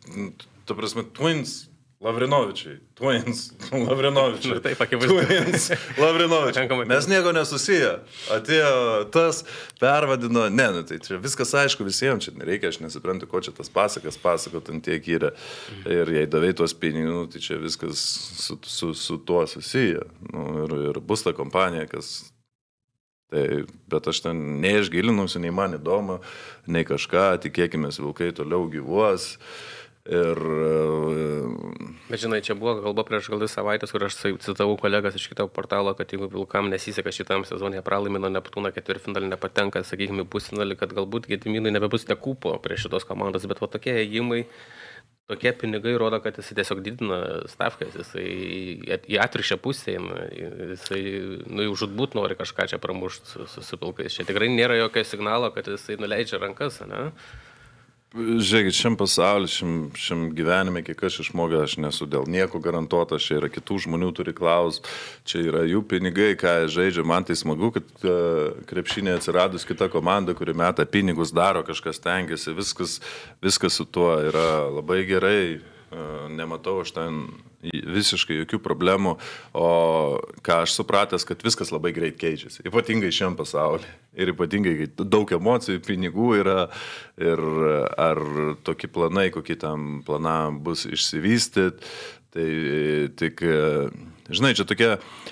ta prasme, Twins Lavrinovičiai, Twins Lavrinovičiai, taip, akivaizdu. Twins Lavrinovičiai. Mes nieko nesusiję. Atėjo tas, pervadino, ne, nu, tai čia viskas aišku visiems, čia nereikia, aš nesuprantu, ko čia tas pasakas pasakot ant tiek yra. Ir jei davai tuos pinigus, nu, tai čia viskas su, su, su tuo susiję. Nu, ir, ir bus ta kompanija, kas... Tai, bet aš ten neišgilinusi, nei man įdomu, nei kažką, tikėkime, vilkai toliau gyvuos. Ir... Bet žinai, čia buvo kalba prieš gal dvi savaitės, kur aš citavau kolegas iš kito portalo, kad jeigu vilkam nesiseka šitam sezonė pralaimino Neptūną ketvirtfinalį nepatenka, sakykime, pusfinalį, kad galbūt Gediminui nebebus nekūpo prie šitos komandos, bet va tokie ėjimai, tokie pinigai rodo, kad jis tiesiog didina stavkas, jisai į atvirkščią pusę, jisai, nu, jau žudbūt nori kažką čia pramušti su, su, su pilkais. Čia tikrai nėra jokio signalo, kad jisai nuleidžia rankas, ne? Žiūrėkit, šiam pasauliu, šiam, šiam gyvenime, kiek aš išmokau, aš nesu dėl nieko garantuotas, čia yra kitų žmonių turi klaus, čia yra jų pinigai, ką jie žaidžia, man tai smagu, kad uh, krepšinė atsiradus kita komanda, kuri meta pinigus, daro, kažkas tengiasi, viskas, viskas su tuo yra labai gerai, uh, nematau aš ten visiškai jokių problemų, o ką aš supratęs, kad viskas labai greit keičiasi, ypatingai šiam pasaulyje. Ir ypatingai, kai daug emocijų, pinigų yra ir ar tokie planai, kokie tam planam bus išsivystyti, tai tik, žinai, čia tokia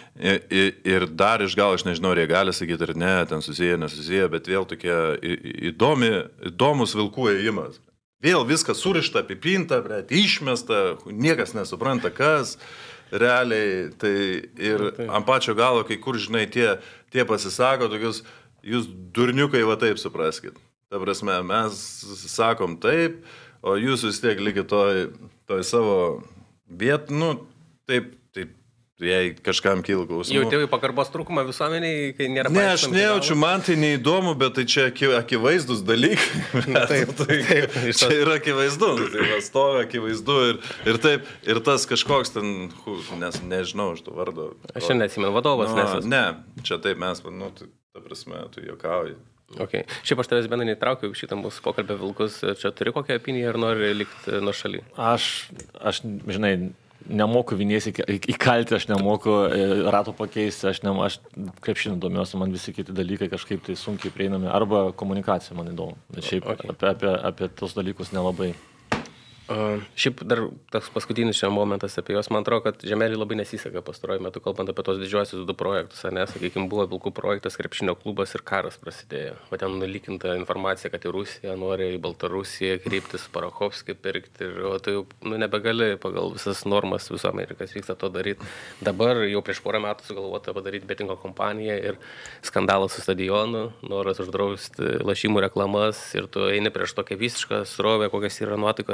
ir dar iš gal, aš nežinau, ar jie gali sakyti ar ne, ten susiję, nesusiję, bet vėl tokia įdomi, įdomus vilkų ėjimas. Vėl viskas surišta, apipinta, bet išmesta, niekas nesupranta, kas realiai, tai ir ant pačio galo, kai kur, žinai, tie, tie pasisako, tokius, jūs durniukai va taip supraskit. Ta prasme, mes sakom taip, o jūs vis tiek likit toj, toj savo viet, nu, taip, taip, jei kažkam kyla klausimų. Jau tėvai pagarbos trūkumą visuomeniai, kai nėra... Ne, aš nejaučiu, man tai neįdomu, bet tai čia akivaizdus dalykai. Taip, tai, taip. Čia yra akivaizdu, tai va, stovi akivaizdu ir, ir taip, ir tas kažkoks ten, nes nežinau iš to vardo. Aš šiandien atsimenu, vadovas nu, nesas. Ne, čia taip mes, nu, tai, ta prasme, tu juokauji. Okay. Šiaip aš tavęs bendrai neįtraukiau šitą mūsų pokalbę vilkus. Čia turi kokią opiniją ar nori likti nuo šaly? Aš, aš, žinai, nemoku viniesi įkalti, aš nemoku rato pakeisti, aš, ne, aš krepšinį domiuosi, man visi kiti dalykai kažkaip tai sunkiai prieinami, arba komunikacija man įdomu, bet šiaip okay. apie, apie, apie tos dalykus nelabai. Uh, šiaip dar toks paskutinis šiam momentas apie juos, man atrodo, kad Žemelį labai nesiseka pastaruoju metu, kalbant apie tos didžiuosius du projektus, ne, sakykime, buvo Vilkų projektas, krepšinio klubas ir karas prasidėjo. O ten nulykinta informacija, kad į Rusiją nori, į Baltarusiją kryptis, Parachovskį pirkti, ir, o tai jau nu, nebegali pagal visas normas visų Amerikas vyksta to daryti. Dabar jau prieš porą metų sugalvota padaryti betingo kompaniją ir skandalas su stadionu, noras uždrausti lašimų reklamas ir tu eini prieš tokią visišką srovę, kokias yra nuotaikos visuomenės.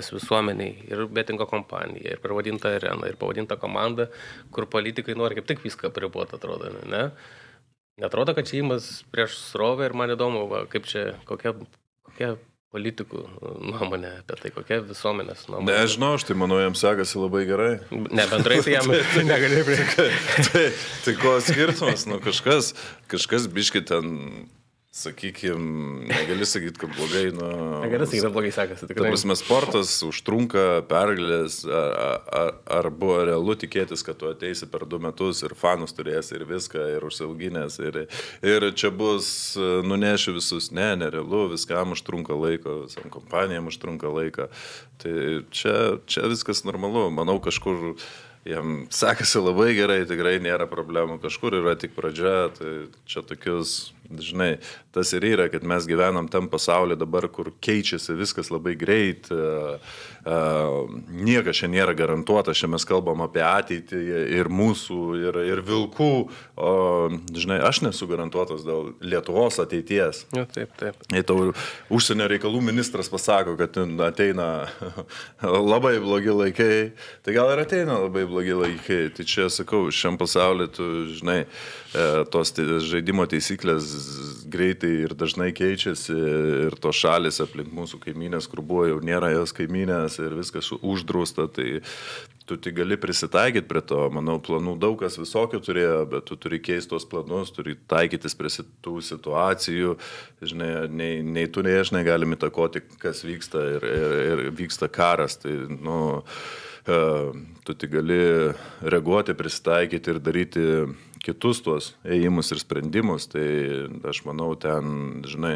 visuomeniai, ir betingo kompanija, ir pavadinta arena, ir pavadinta komanda, kur politikai nori kaip tik viską apriboti, atrodo, ne? Netrodo, kad čia įmas prieš srovę ir man įdomu, va, kaip čia, kokia, kokia politikų nuomonė apie tai, kokia visuomenės nuomonė. Nežinau, aš tai manau, jam sekasi labai gerai. Ne, bendrai tai jam negalėjai prie. tai, tai ko skirtumas, nu kažkas, kažkas biški ten, sakykime, negali sakyti, kad blogai, nu... Negali sakyti, kad blogai sekasi, tikrai. Ta prasme, sportas užtrunka pergalės, ar, ar, ar buvo realu tikėtis, kad tu ateisi per du metus ir fanus turėsi ir viską, ir užsiauginės, ir, ir čia bus nuneši visus, ne, nerealu, viskam užtrunka laiko, visam kompanijam užtrunka laiko. Tai čia, čia viskas normalu, manau, kažkur jam sekasi labai gerai, tikrai nėra problemų, kažkur yra tik pradžia, tai čia tokius, žinai, tas ir yra, kad mes gyvenam tam pasaulyje dabar, kur keičiasi viskas labai greit, uh, uh, niekas čia nėra garantuota, čia mes kalbam apie ateitį ir mūsų, ir, ir vilkų, o, žinai, aš nesu garantuotas dėl Lietuvos ateities. Jo, taip, taip. Jei tau užsienio reikalų ministras pasako, kad ateina labai blogi laikai, tai gal ir ateina labai blogi laikai. Tai čia, sakau, šiam pasaulyje, tu, žinai, tos žaidimo taisyklės greitai ir dažnai keičiasi ir tos šalis aplink mūsų kaimynės, kur buvo jau nėra jos kaimynės ir viskas uždrausta, tai tu tik gali prisitaikyti prie to. Manau, planų daug kas visokio turėjo, bet tu turi keisti tos planus, turi taikytis prie tų situacijų. Žinai, nei, nei tu, nei aš negalim įtakoti, kas vyksta ir, ir, ir vyksta karas. Tai, nu, tu tik gali reaguoti, prisitaikyti ir daryti kitus tuos ėjimus ir sprendimus. Tai aš manau, ten, žinai,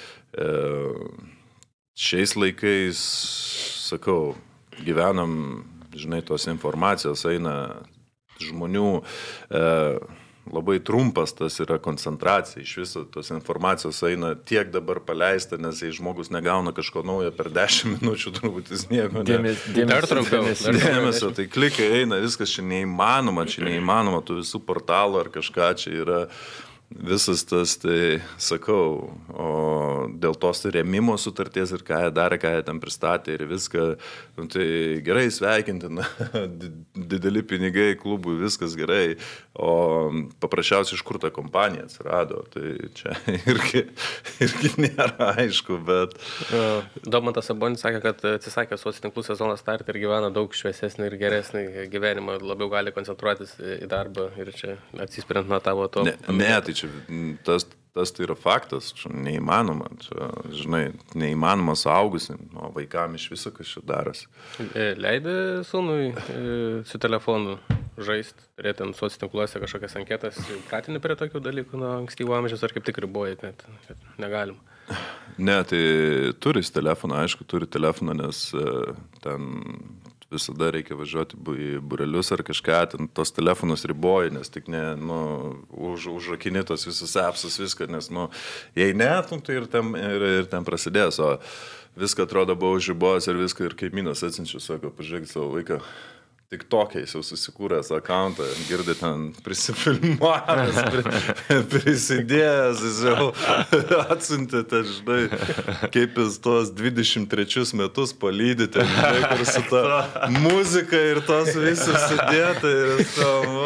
šiais laikais, sakau, gyvenam, žinai, tos informacijos eina žmonių, e, labai trumpas tas yra koncentracija, iš viso tos informacijos eina tiek dabar paleista, nes jei žmogus negauna kažko naujo per dešimt minučių, turbūt jis nieko ne. Dėmesio, dėmesio, tai klikai eina, viskas čia neįmanoma, čia neįmanoma, tų visų portalų ar kažką čia yra. Visas tas, tai sakau, o dėl tos rėmimo sutarties ir ką jie darė, ką jie ten pristatė ir viską, nu, tai gerai sveikintina, dideli pinigai klubui, viskas gerai, o paprasčiausiai iš kur ta kompanija atsirado, tai čia irgi, irgi nėra aišku, bet... Domantas Sabonis sakė, kad atsisakė sociotinklų sezoną startą ir gyvena daug šviesesnį ir geresnį gyvenimą, labiau gali koncentruotis į darbą ir čia atsispirant nuo tavo to. Ne, ne tai čia tas, tas tai yra faktas, čia neįmanoma, čia, žinai, neįmanoma suaugusim, o vaikam iš viso kas čia darosi. Leidai sūnui su telefonu žaisti, turėti ant sociotinkluose kažkokias anketas, pratini prie tokių dalykų nuo ankstyvo amžiaus, ar kaip tik riboji, kad, kad negalim? Ne, tai turi telefoną, aišku, turi telefoną, nes ten visada reikia važiuoti į burelius ar kažką, ten tos telefonus riboji, nes tik ne, nu, už, užrakini tos visus appsus, viską, nes, nu, jei ne, tai ir ten, ir, ir ten prasidės, o viską atrodo buvo užribojęs ir viską ir kaimynas atsiunčiu, sako, pažiūrėk savo vaiką. Tik tokiais jau susikūręs akauntą, girdi ten prisifilmuojas, pri, prisidėjęs, jis jau atsiuntė, ten, žinai, kaip jis tos dvidešimt trečius metus palydė, ten, žinai, kur su ta muzika ir tos visus sudėta ir jis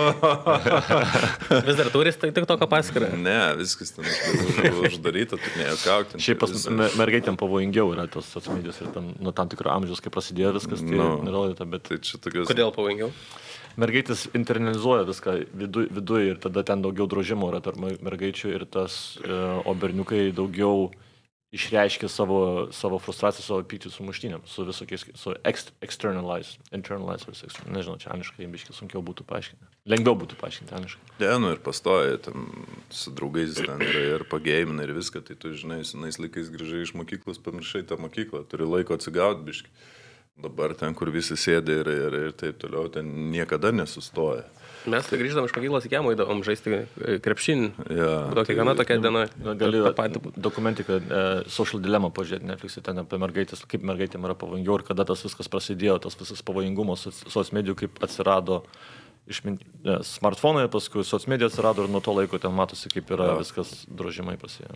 tam... Vis dar turis tik tokio paskirą? Ne, viskas ten už, uždaryta, tik nejuokauk. Šiaip pas mergaitėm pavojingiau yra tos socialmedijos ir ten, nuo tam tikro amžiaus, kai prasidėjo viskas, tai no, nerodyta, bet... Tai čia tokios... Kodėl pavojingiau? Mergaitės internalizuoja viską viduj, viduj ir tada ten daugiau drožimo yra tarp mergaičių ir tas, o berniukai daugiau išreiškia savo, savo frustraciją, savo pyktį su muštynėm, su visokiais, su ex, externalize, internalize, nežinau, čia aniškai biškai sunkiau būtų paaiškinti. Lengviau būtų paaiškinti aniškai. Ne, nu ir pastoja, ten su draugais ten ir, ir pagėjimina ir viską, tai tu, žinai, senais laikais grįžai iš mokyklos, pamiršai tą mokyklą, turi laiko atsigauti biškai. Dabar ten, kur visi sėdė ir, ir, ir taip toliau, ten niekada nesustoja. Mes tai grįždam iš mokyklos į kiemą, įdavom žaisti krepšinį. Ja, Tokia gana tokia diena. Gali dokumentiką uh, Social Dilemma pažiūrėti Netflix'e, ten apie mergaitės, kaip mergaitėm yra pavojingiau ir kada tas viskas prasidėjo, tas visas pavojingumas socmedijų, kaip atsirado išmin... smartfonai, paskui socmedija atsirado ir nuo to laiko ten matosi, kaip yra ja. Viskas drožimai pasėjo.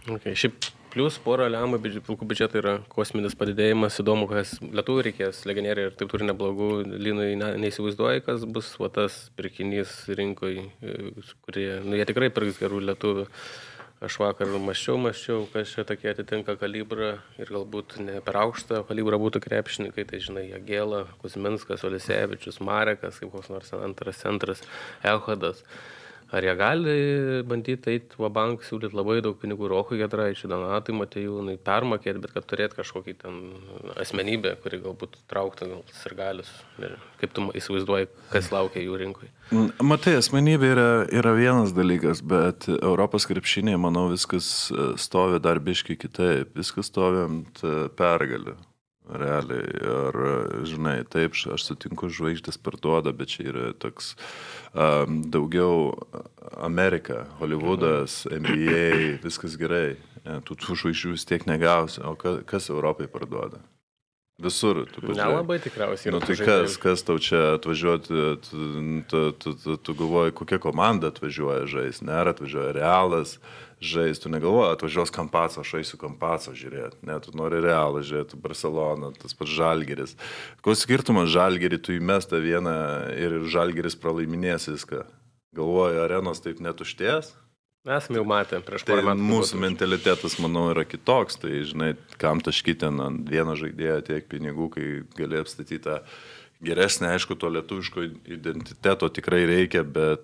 Okay, šiaip plius porą lemų pilkų biudžetai yra kosminis padidėjimas, įdomu, kas lietuvių reikės, legionieriai ir taip turi neblogų, Linui ne, neįsivaizduoja, kas bus va, tas pirkinys rinkoje, kurie, nu, jie tikrai pirks gerų lietuvių. Aš vakar maščiau, maščiau, kas čia tokie atitinka kalibrą ir galbūt ne per aukštą kalibrą būtų krepšininkai, tai žinai, Jagėla, Kuzminskas, Olisevičius, Marekas, kaip koks nors antras centras, Echodas. Ar jie gali bandyti eiti va bank, siūlyti labai daug pinigų Rokui Giedraičiui, Donatui Matejūnui, permokėti, bet kad turėti kažkokį ten asmenybę, kuri galbūt trauktų gal sirgalius. Kaip tu įsivaizduoji, kas laukia jų rinkoje? Matai, asmenybė yra, yra vienas dalykas, bet Europos krepšinėje, manau, viskas stovi dar biškai kitaip. Viskas stovi ant pergalių. Realiai. Ir, žinai, taip, aš sutinku, žvaigždės parduoda, bet čia yra toks um, daugiau Amerika, Hollywoodas, N B A, viskas gerai. Ja, tu tų žvaigždžių vis tiek negausi. O kas, kas Europai parduoda? Visur. Nelabai tikriausiai. Nu, tai kas, kas tau čia atvažiuoti, tu, tu, tu, tu, tu galvoji, kokia komanda atvažiuoja žais, nėra atvažiuoja Realas žais, tu negalvoji, atvažiuos Kampaco, aš eisiu Kampaco žiūrėti, ne, tu nori Realą žiūrėti, Barcelona, tas pats Žalgiris. Koks skirtumas Žalgirį, tu įmestą vieną ir Žalgiris pralaiminės viską. Galvoji, arenos taip netuštės? Esame jau matę prieš porą metų. Tai mūsų mentalitetas, manau, yra kitoks. Tai, žinai, kam taškyti ant vieno žaidėjo tiek pinigų, kai gali apstatyti tą geresnę, aišku, to lietuviško identiteto tikrai reikia, bet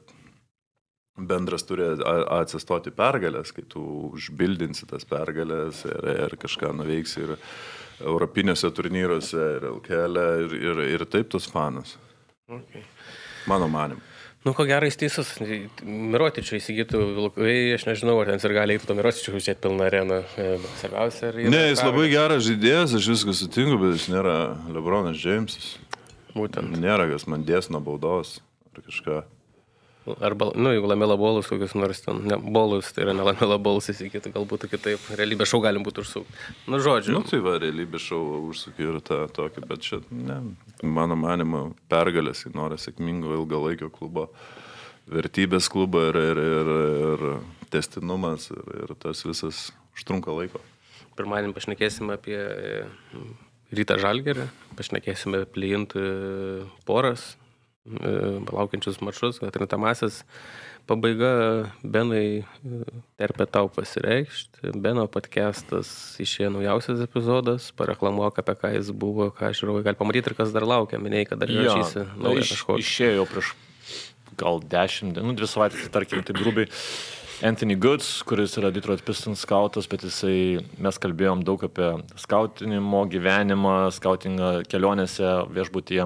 bendras turi atsistoti pergalės, kai tu užbildinsi tas pergalės ir, ir kažką nuveiksi ir europiniuose turnyruose, ir L K L, ir, ir, ir taip tos fanas. Okay. Mano manimu. Nu, ko gerais teisus, Mirotičių įsigytų Vilkai, aš nežinau, ar ten ir gali eiti to Mirotičių žiūrėti pilną areną. Svarbiausia, ar... Ne, jis labai geras žaidėjas, aš viską sutinku, bet jis nėra LeBronas Jamesas. Būtent. Nėra, kas man dės nuo baudos ar kažką. Arba, nu, jeigu Lamela Bolus, kokius nors ten, ne, Bolus, tai yra ne Lamela Bolus įsigytų, galbūt kitaip, realybės šou galim būtų užsukti. Nu, žodžiu. Nu, tai va, realybės šou užsukį ir tą tokį, bet čia, ne, mano manimo, pergalės, jis nori sėkmingo ilgalaikio klubo, vertybės klubo ir, ir, ir, ir testinumas ir, ir tas visas užtrunka laiko. Pirmadienį pašnekėsime apie Rytą Žalgirį, pašnekėsime apie plėjintų poras, laukiančius mačus, atkrintamąsias pabaiga. Benai, terpė tau pasireikšti. Beno podcastas išėjo naujausias epizodas, pareklamuok apie ką jis buvo, ką žiūrovai gali pamatyti ir kas dar laukia. Minėjai, kad dar įrašysi naują kažkokį. Išėjo prieš gal dešimt dienų, dvi savaitės, tarkim, taip grubiai. Anthony Goods, kuris yra Detroit Pistons skautas, bet jisai, mes kalbėjom daug apie skautinimo gyvenimą, skautingą kelionėse viešbutyje.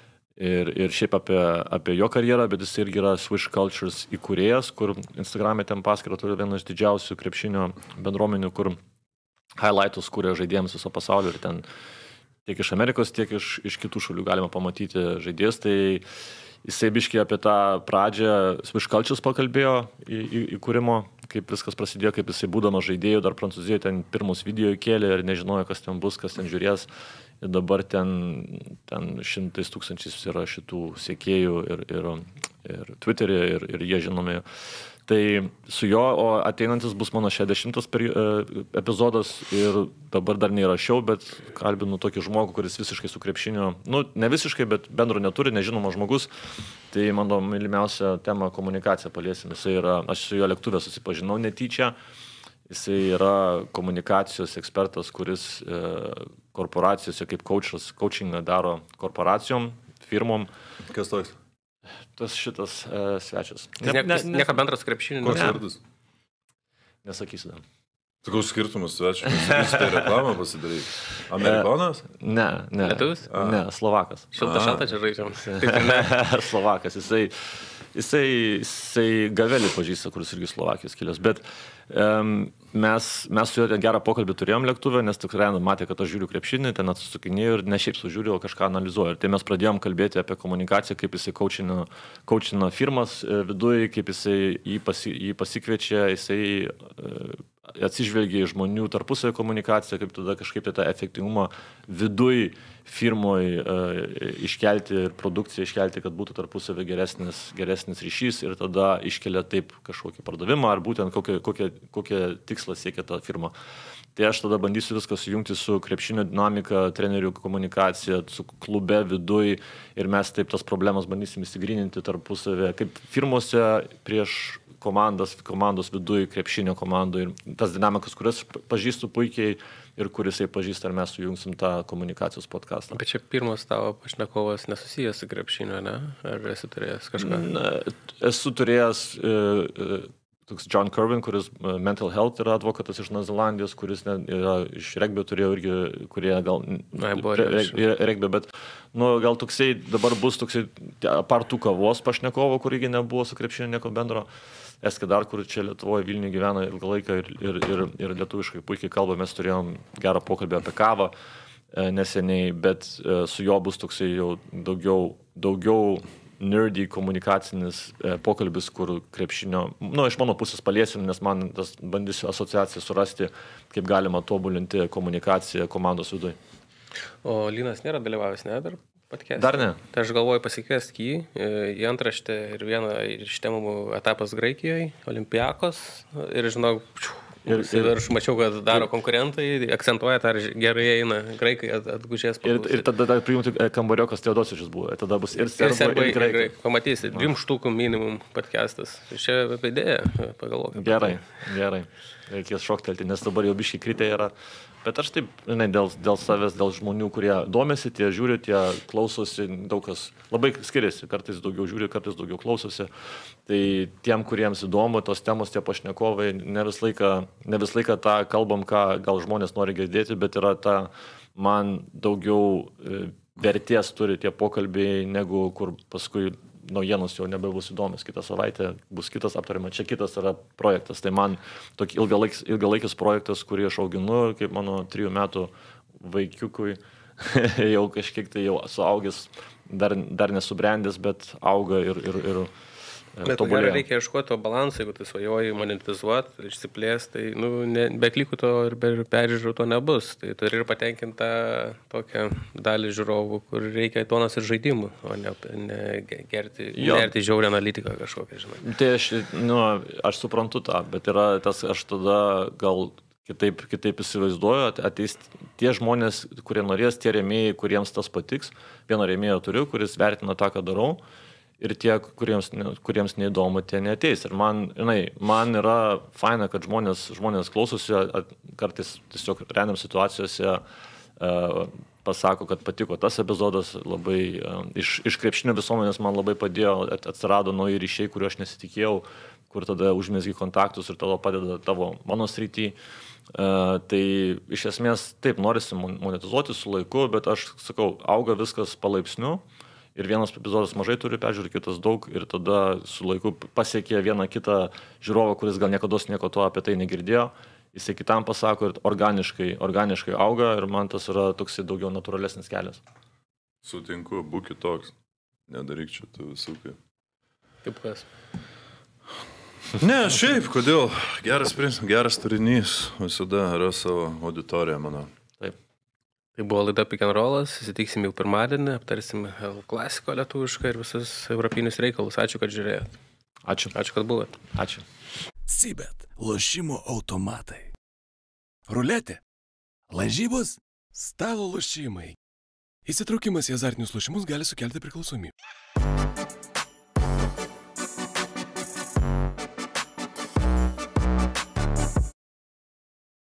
Ir, ir šiaip apie, apie jo karjerą, bet jis irgi yra Swish Cultures įkūrėjas, kur Instagram'e ten paskyrą turi vieną iš didžiausių krepšinio bendruomenių, kur highlightus kūrė žaidėjams viso pasaulio ir ten tiek iš Amerikos, tiek iš, iš kitų šalių galima pamatyti žaidėjus. Tai jisai biškiai apie tą pradžią Swish Cultures pakalbėjo į, į, įkūrimo, kaip viskas prasidėjo, kaip jisai būdamas žaidėjų, dar Prancūzijoje ten pirmus video įkėlė ir nežinojo, kas ten bus, kas ten žiūrės. Ir dabar ten, ten šimtais tūkstančiais yra šitų sekėjų ir, ir, ir Twitter'e ir, ir jie žinomi. Tai su jo, o ateinantis bus mano šešiasdešimtas epizodas ir dabar dar neįrašiau, bet kalbinu tokį žmogų, kuris visiškai su krepšiniu, nu ne visiškai, bet bendro neturi, nežinomas žmogus. Tai mano mylimiausia tema komunikacija paliesim. Jisai yra, aš su jo lėktuvė susipažinau netyčia. Jisai yra komunikacijos ekspertas, kuris e, korporacijose kaip coachas, coachingą daro korporacijom, firmom. Kas toks? Tas šitas e, svečias. Ne, ne, ne, nieko bendras krepšinių. Koks vardas? Nesakysiu dar. Koks skirtumas svečias? Jūs tai reklamą pasidaryti. Amerikonas? Ne, ne. Lietuvis? Ne, Slovakas. Šilta šalta čia žaidžiam. Slovakas. Jisai, jisai, jisai Gavelį pažįsta, kuris irgi Slovakijos kilęs. Bet um, mes, mes su juo ten gerą pokalbį turėjom lėktuvę, nes tikrai matė, kad aš žiūriu krepšinį, ten atsisukinėjau ir ne šiaip sužiūriu, o kažką analizuoju. Ir tai mes pradėjom kalbėti apie komunikaciją, kaip jisai coachina, coachina firmas viduje, kaip jisai jį, pasi, jį pasikviečia, jisai uh, atsižvelgia į žmonių tarpusavio komunikaciją, kaip tada kažkaip tai tą efektyvumą viduj firmoje iškelti ir produkciją iškelti, kad būtų tarpusavį geresnis, geresnis ryšys ir tada iškelia taip kažkokį pardavimą ar būtent kokią, kokią, kokią tikslą siekia ta firma. Tai aš tada bandysiu viską sujungti su krepšinio dinamika, trenerių komunikacija, su klube viduj ir mes taip tas problemas bandysim įsigryninti tarpusavį, kaip firmose prieš komandas, komandos viduj, krepšinio komandų ir tas dinamikas, kurias pažįstu puikiai ir kuris jai pažįsta, ar mes sujungsim tą komunikacijos podcastą. Bet čia pirmas tavo pašnekovas nesusijęs su krepšinio, ne? Ar esi turėjęs kažką? Na, esu turėjęs e, e, toks John Kirvin, kuris mental health yra advokatas iš Nazalandijos, kuris ne, yra iš regbio turėjo irgi, kurie gal Na, buvo re, re, regbio, bet nu, gal toksai dabar bus toksai partų kavos pašnekovo, kur irgi nebuvo su krepšiniu nieko bendro. Eskadar, kur čia Lietuvoje Vilniuje gyvena ilgą laiką ir, ir, ir, ir lietuviškai puikiai kalba, mes turėjom gerą pokalbį apie kavą e, neseniai, bet e, su juo bus toksai jau daugiau, daugiau nerdy komunikacinis e, pokalbis, kur krepšinio, nu, iš mano pusės paliesim, nes man tas bandysiu asociaciją surasti, kaip galima tobulinti komunikaciją komandos viduje. O Linas nėra dalyvavęs, ne, dar podcast? Dar ne. Tai aš galvoju pasikviesti jį į antraštę ir vieną iš temų etapas Graikijoje, Olimpiakos ir žinau, ir, ir aš mačiau, kad daro ir, konkurentai, akcentuoja, ar gerai eina Graikai atgužės. Ir, ir tada dar prijungti Kambariokas Teodosičius buvo, tada bus ir serbai, ir, ir Graikai. Pamatysi, dviem štukų minimum podcastas. Čia apie idėją pagalvokime. Gerai, gerai. Reikės šoktelti, nes dabar jau biškai kritė yra. Bet aš taip, žinai, dėl, dėl savęs, dėl žmonių, kurie domisi, tie žiūri, tie klausosi, daug kas labai skiriasi, kartais daugiau žiūri, kartais daugiau klausosi. Tai tiem, kuriems įdomu, tos temos, tie pašnekovai, ne vis laiką, ne vis laiką tą kalbam, ką gal žmonės nori girdėti, bet yra ta, man daugiau vertės turi tie pokalbiai, negu kur paskui naujienos jau nebebus įdomios, kitą savaitę bus kitas aptarimas, čia kitas yra projektas. Tai man toks ilgalaikis, ilgalaikis projektas, kurį aš auginu, kaip mano trijų metų vaikiukui, jau kažkiek tai jau suaugęs, dar, dar nesubrendęs, bet auga ir, ir, ir Bet gerai reikia ieškoti to balansą, jeigu tai svajoji monetizuoti, išsiplės, tai nu, ne, be klikų to ir be peržiūrų to nebus. Tai turi ir patenkinti tą tokią dalį žiūrovų, kur reikia duonos ir žaidimų, o ne, ne gerti, gerti žiaurę analitiką kažkokią, žinai. Tai aš, nu, aš suprantu tą, bet yra tas, aš tada gal kitaip, kitaip įsivaizduoju, ateis tie žmonės, kurie norės, tie rėmėjai, kuriems tas patiks. Vieną rėmėją turiu, kuris vertina tą, ką darau. Ir tie, kuriems, kuriems neįdomu, tie neateis. Ir man, žinai, man yra faina, kad žmonės, žmonės klausosi, kartais tiesiog random situacijose uh, pasako, kad patiko tas epizodas, labai uh, iš, iš krepšinio visuomenės man labai padėjo, atsirado nauji ryšiai, kuriuo aš nesitikėjau, kur tada užmėsgi kontaktus ir tavo padeda tavo mano srity. Uh, tai iš esmės taip, norisi monetizuoti su laiku, bet aš sakau, auga viskas palaipsniu. Ir vienas epizodas mažai turi peržiūrį, kitas daug ir tada su laiku pasiekė vieną kitą žiūrovą, kuris gal niekada nieko to apie tai negirdėjo. Jisai kitam pasako ir organiškai, organiškai auga ir man tas yra toksai daugiau natūralesnis kelias. Sutinku, būk kitoks. Nedaryk čia tų visų kaip. Kaip kas? Ne, šiaip, kodėl? Geras principas, geras turinys visada yra savo auditoriją, manau. Taip. Tai buvo laida Pick and Rollas, susitiksim jau pirmadienį, aptarsim klasiko lietuvišką ir visus europinius reikalus. Ačiū, kad žiūrėjot. Ačiū. Ačiū, kad buvot. Ačiū. Sibet, lošimo automatai. Ruletė, lažybos, stalo lošimai. Įsitraukimas į azartinius lošimus gali sukelti priklausomybę.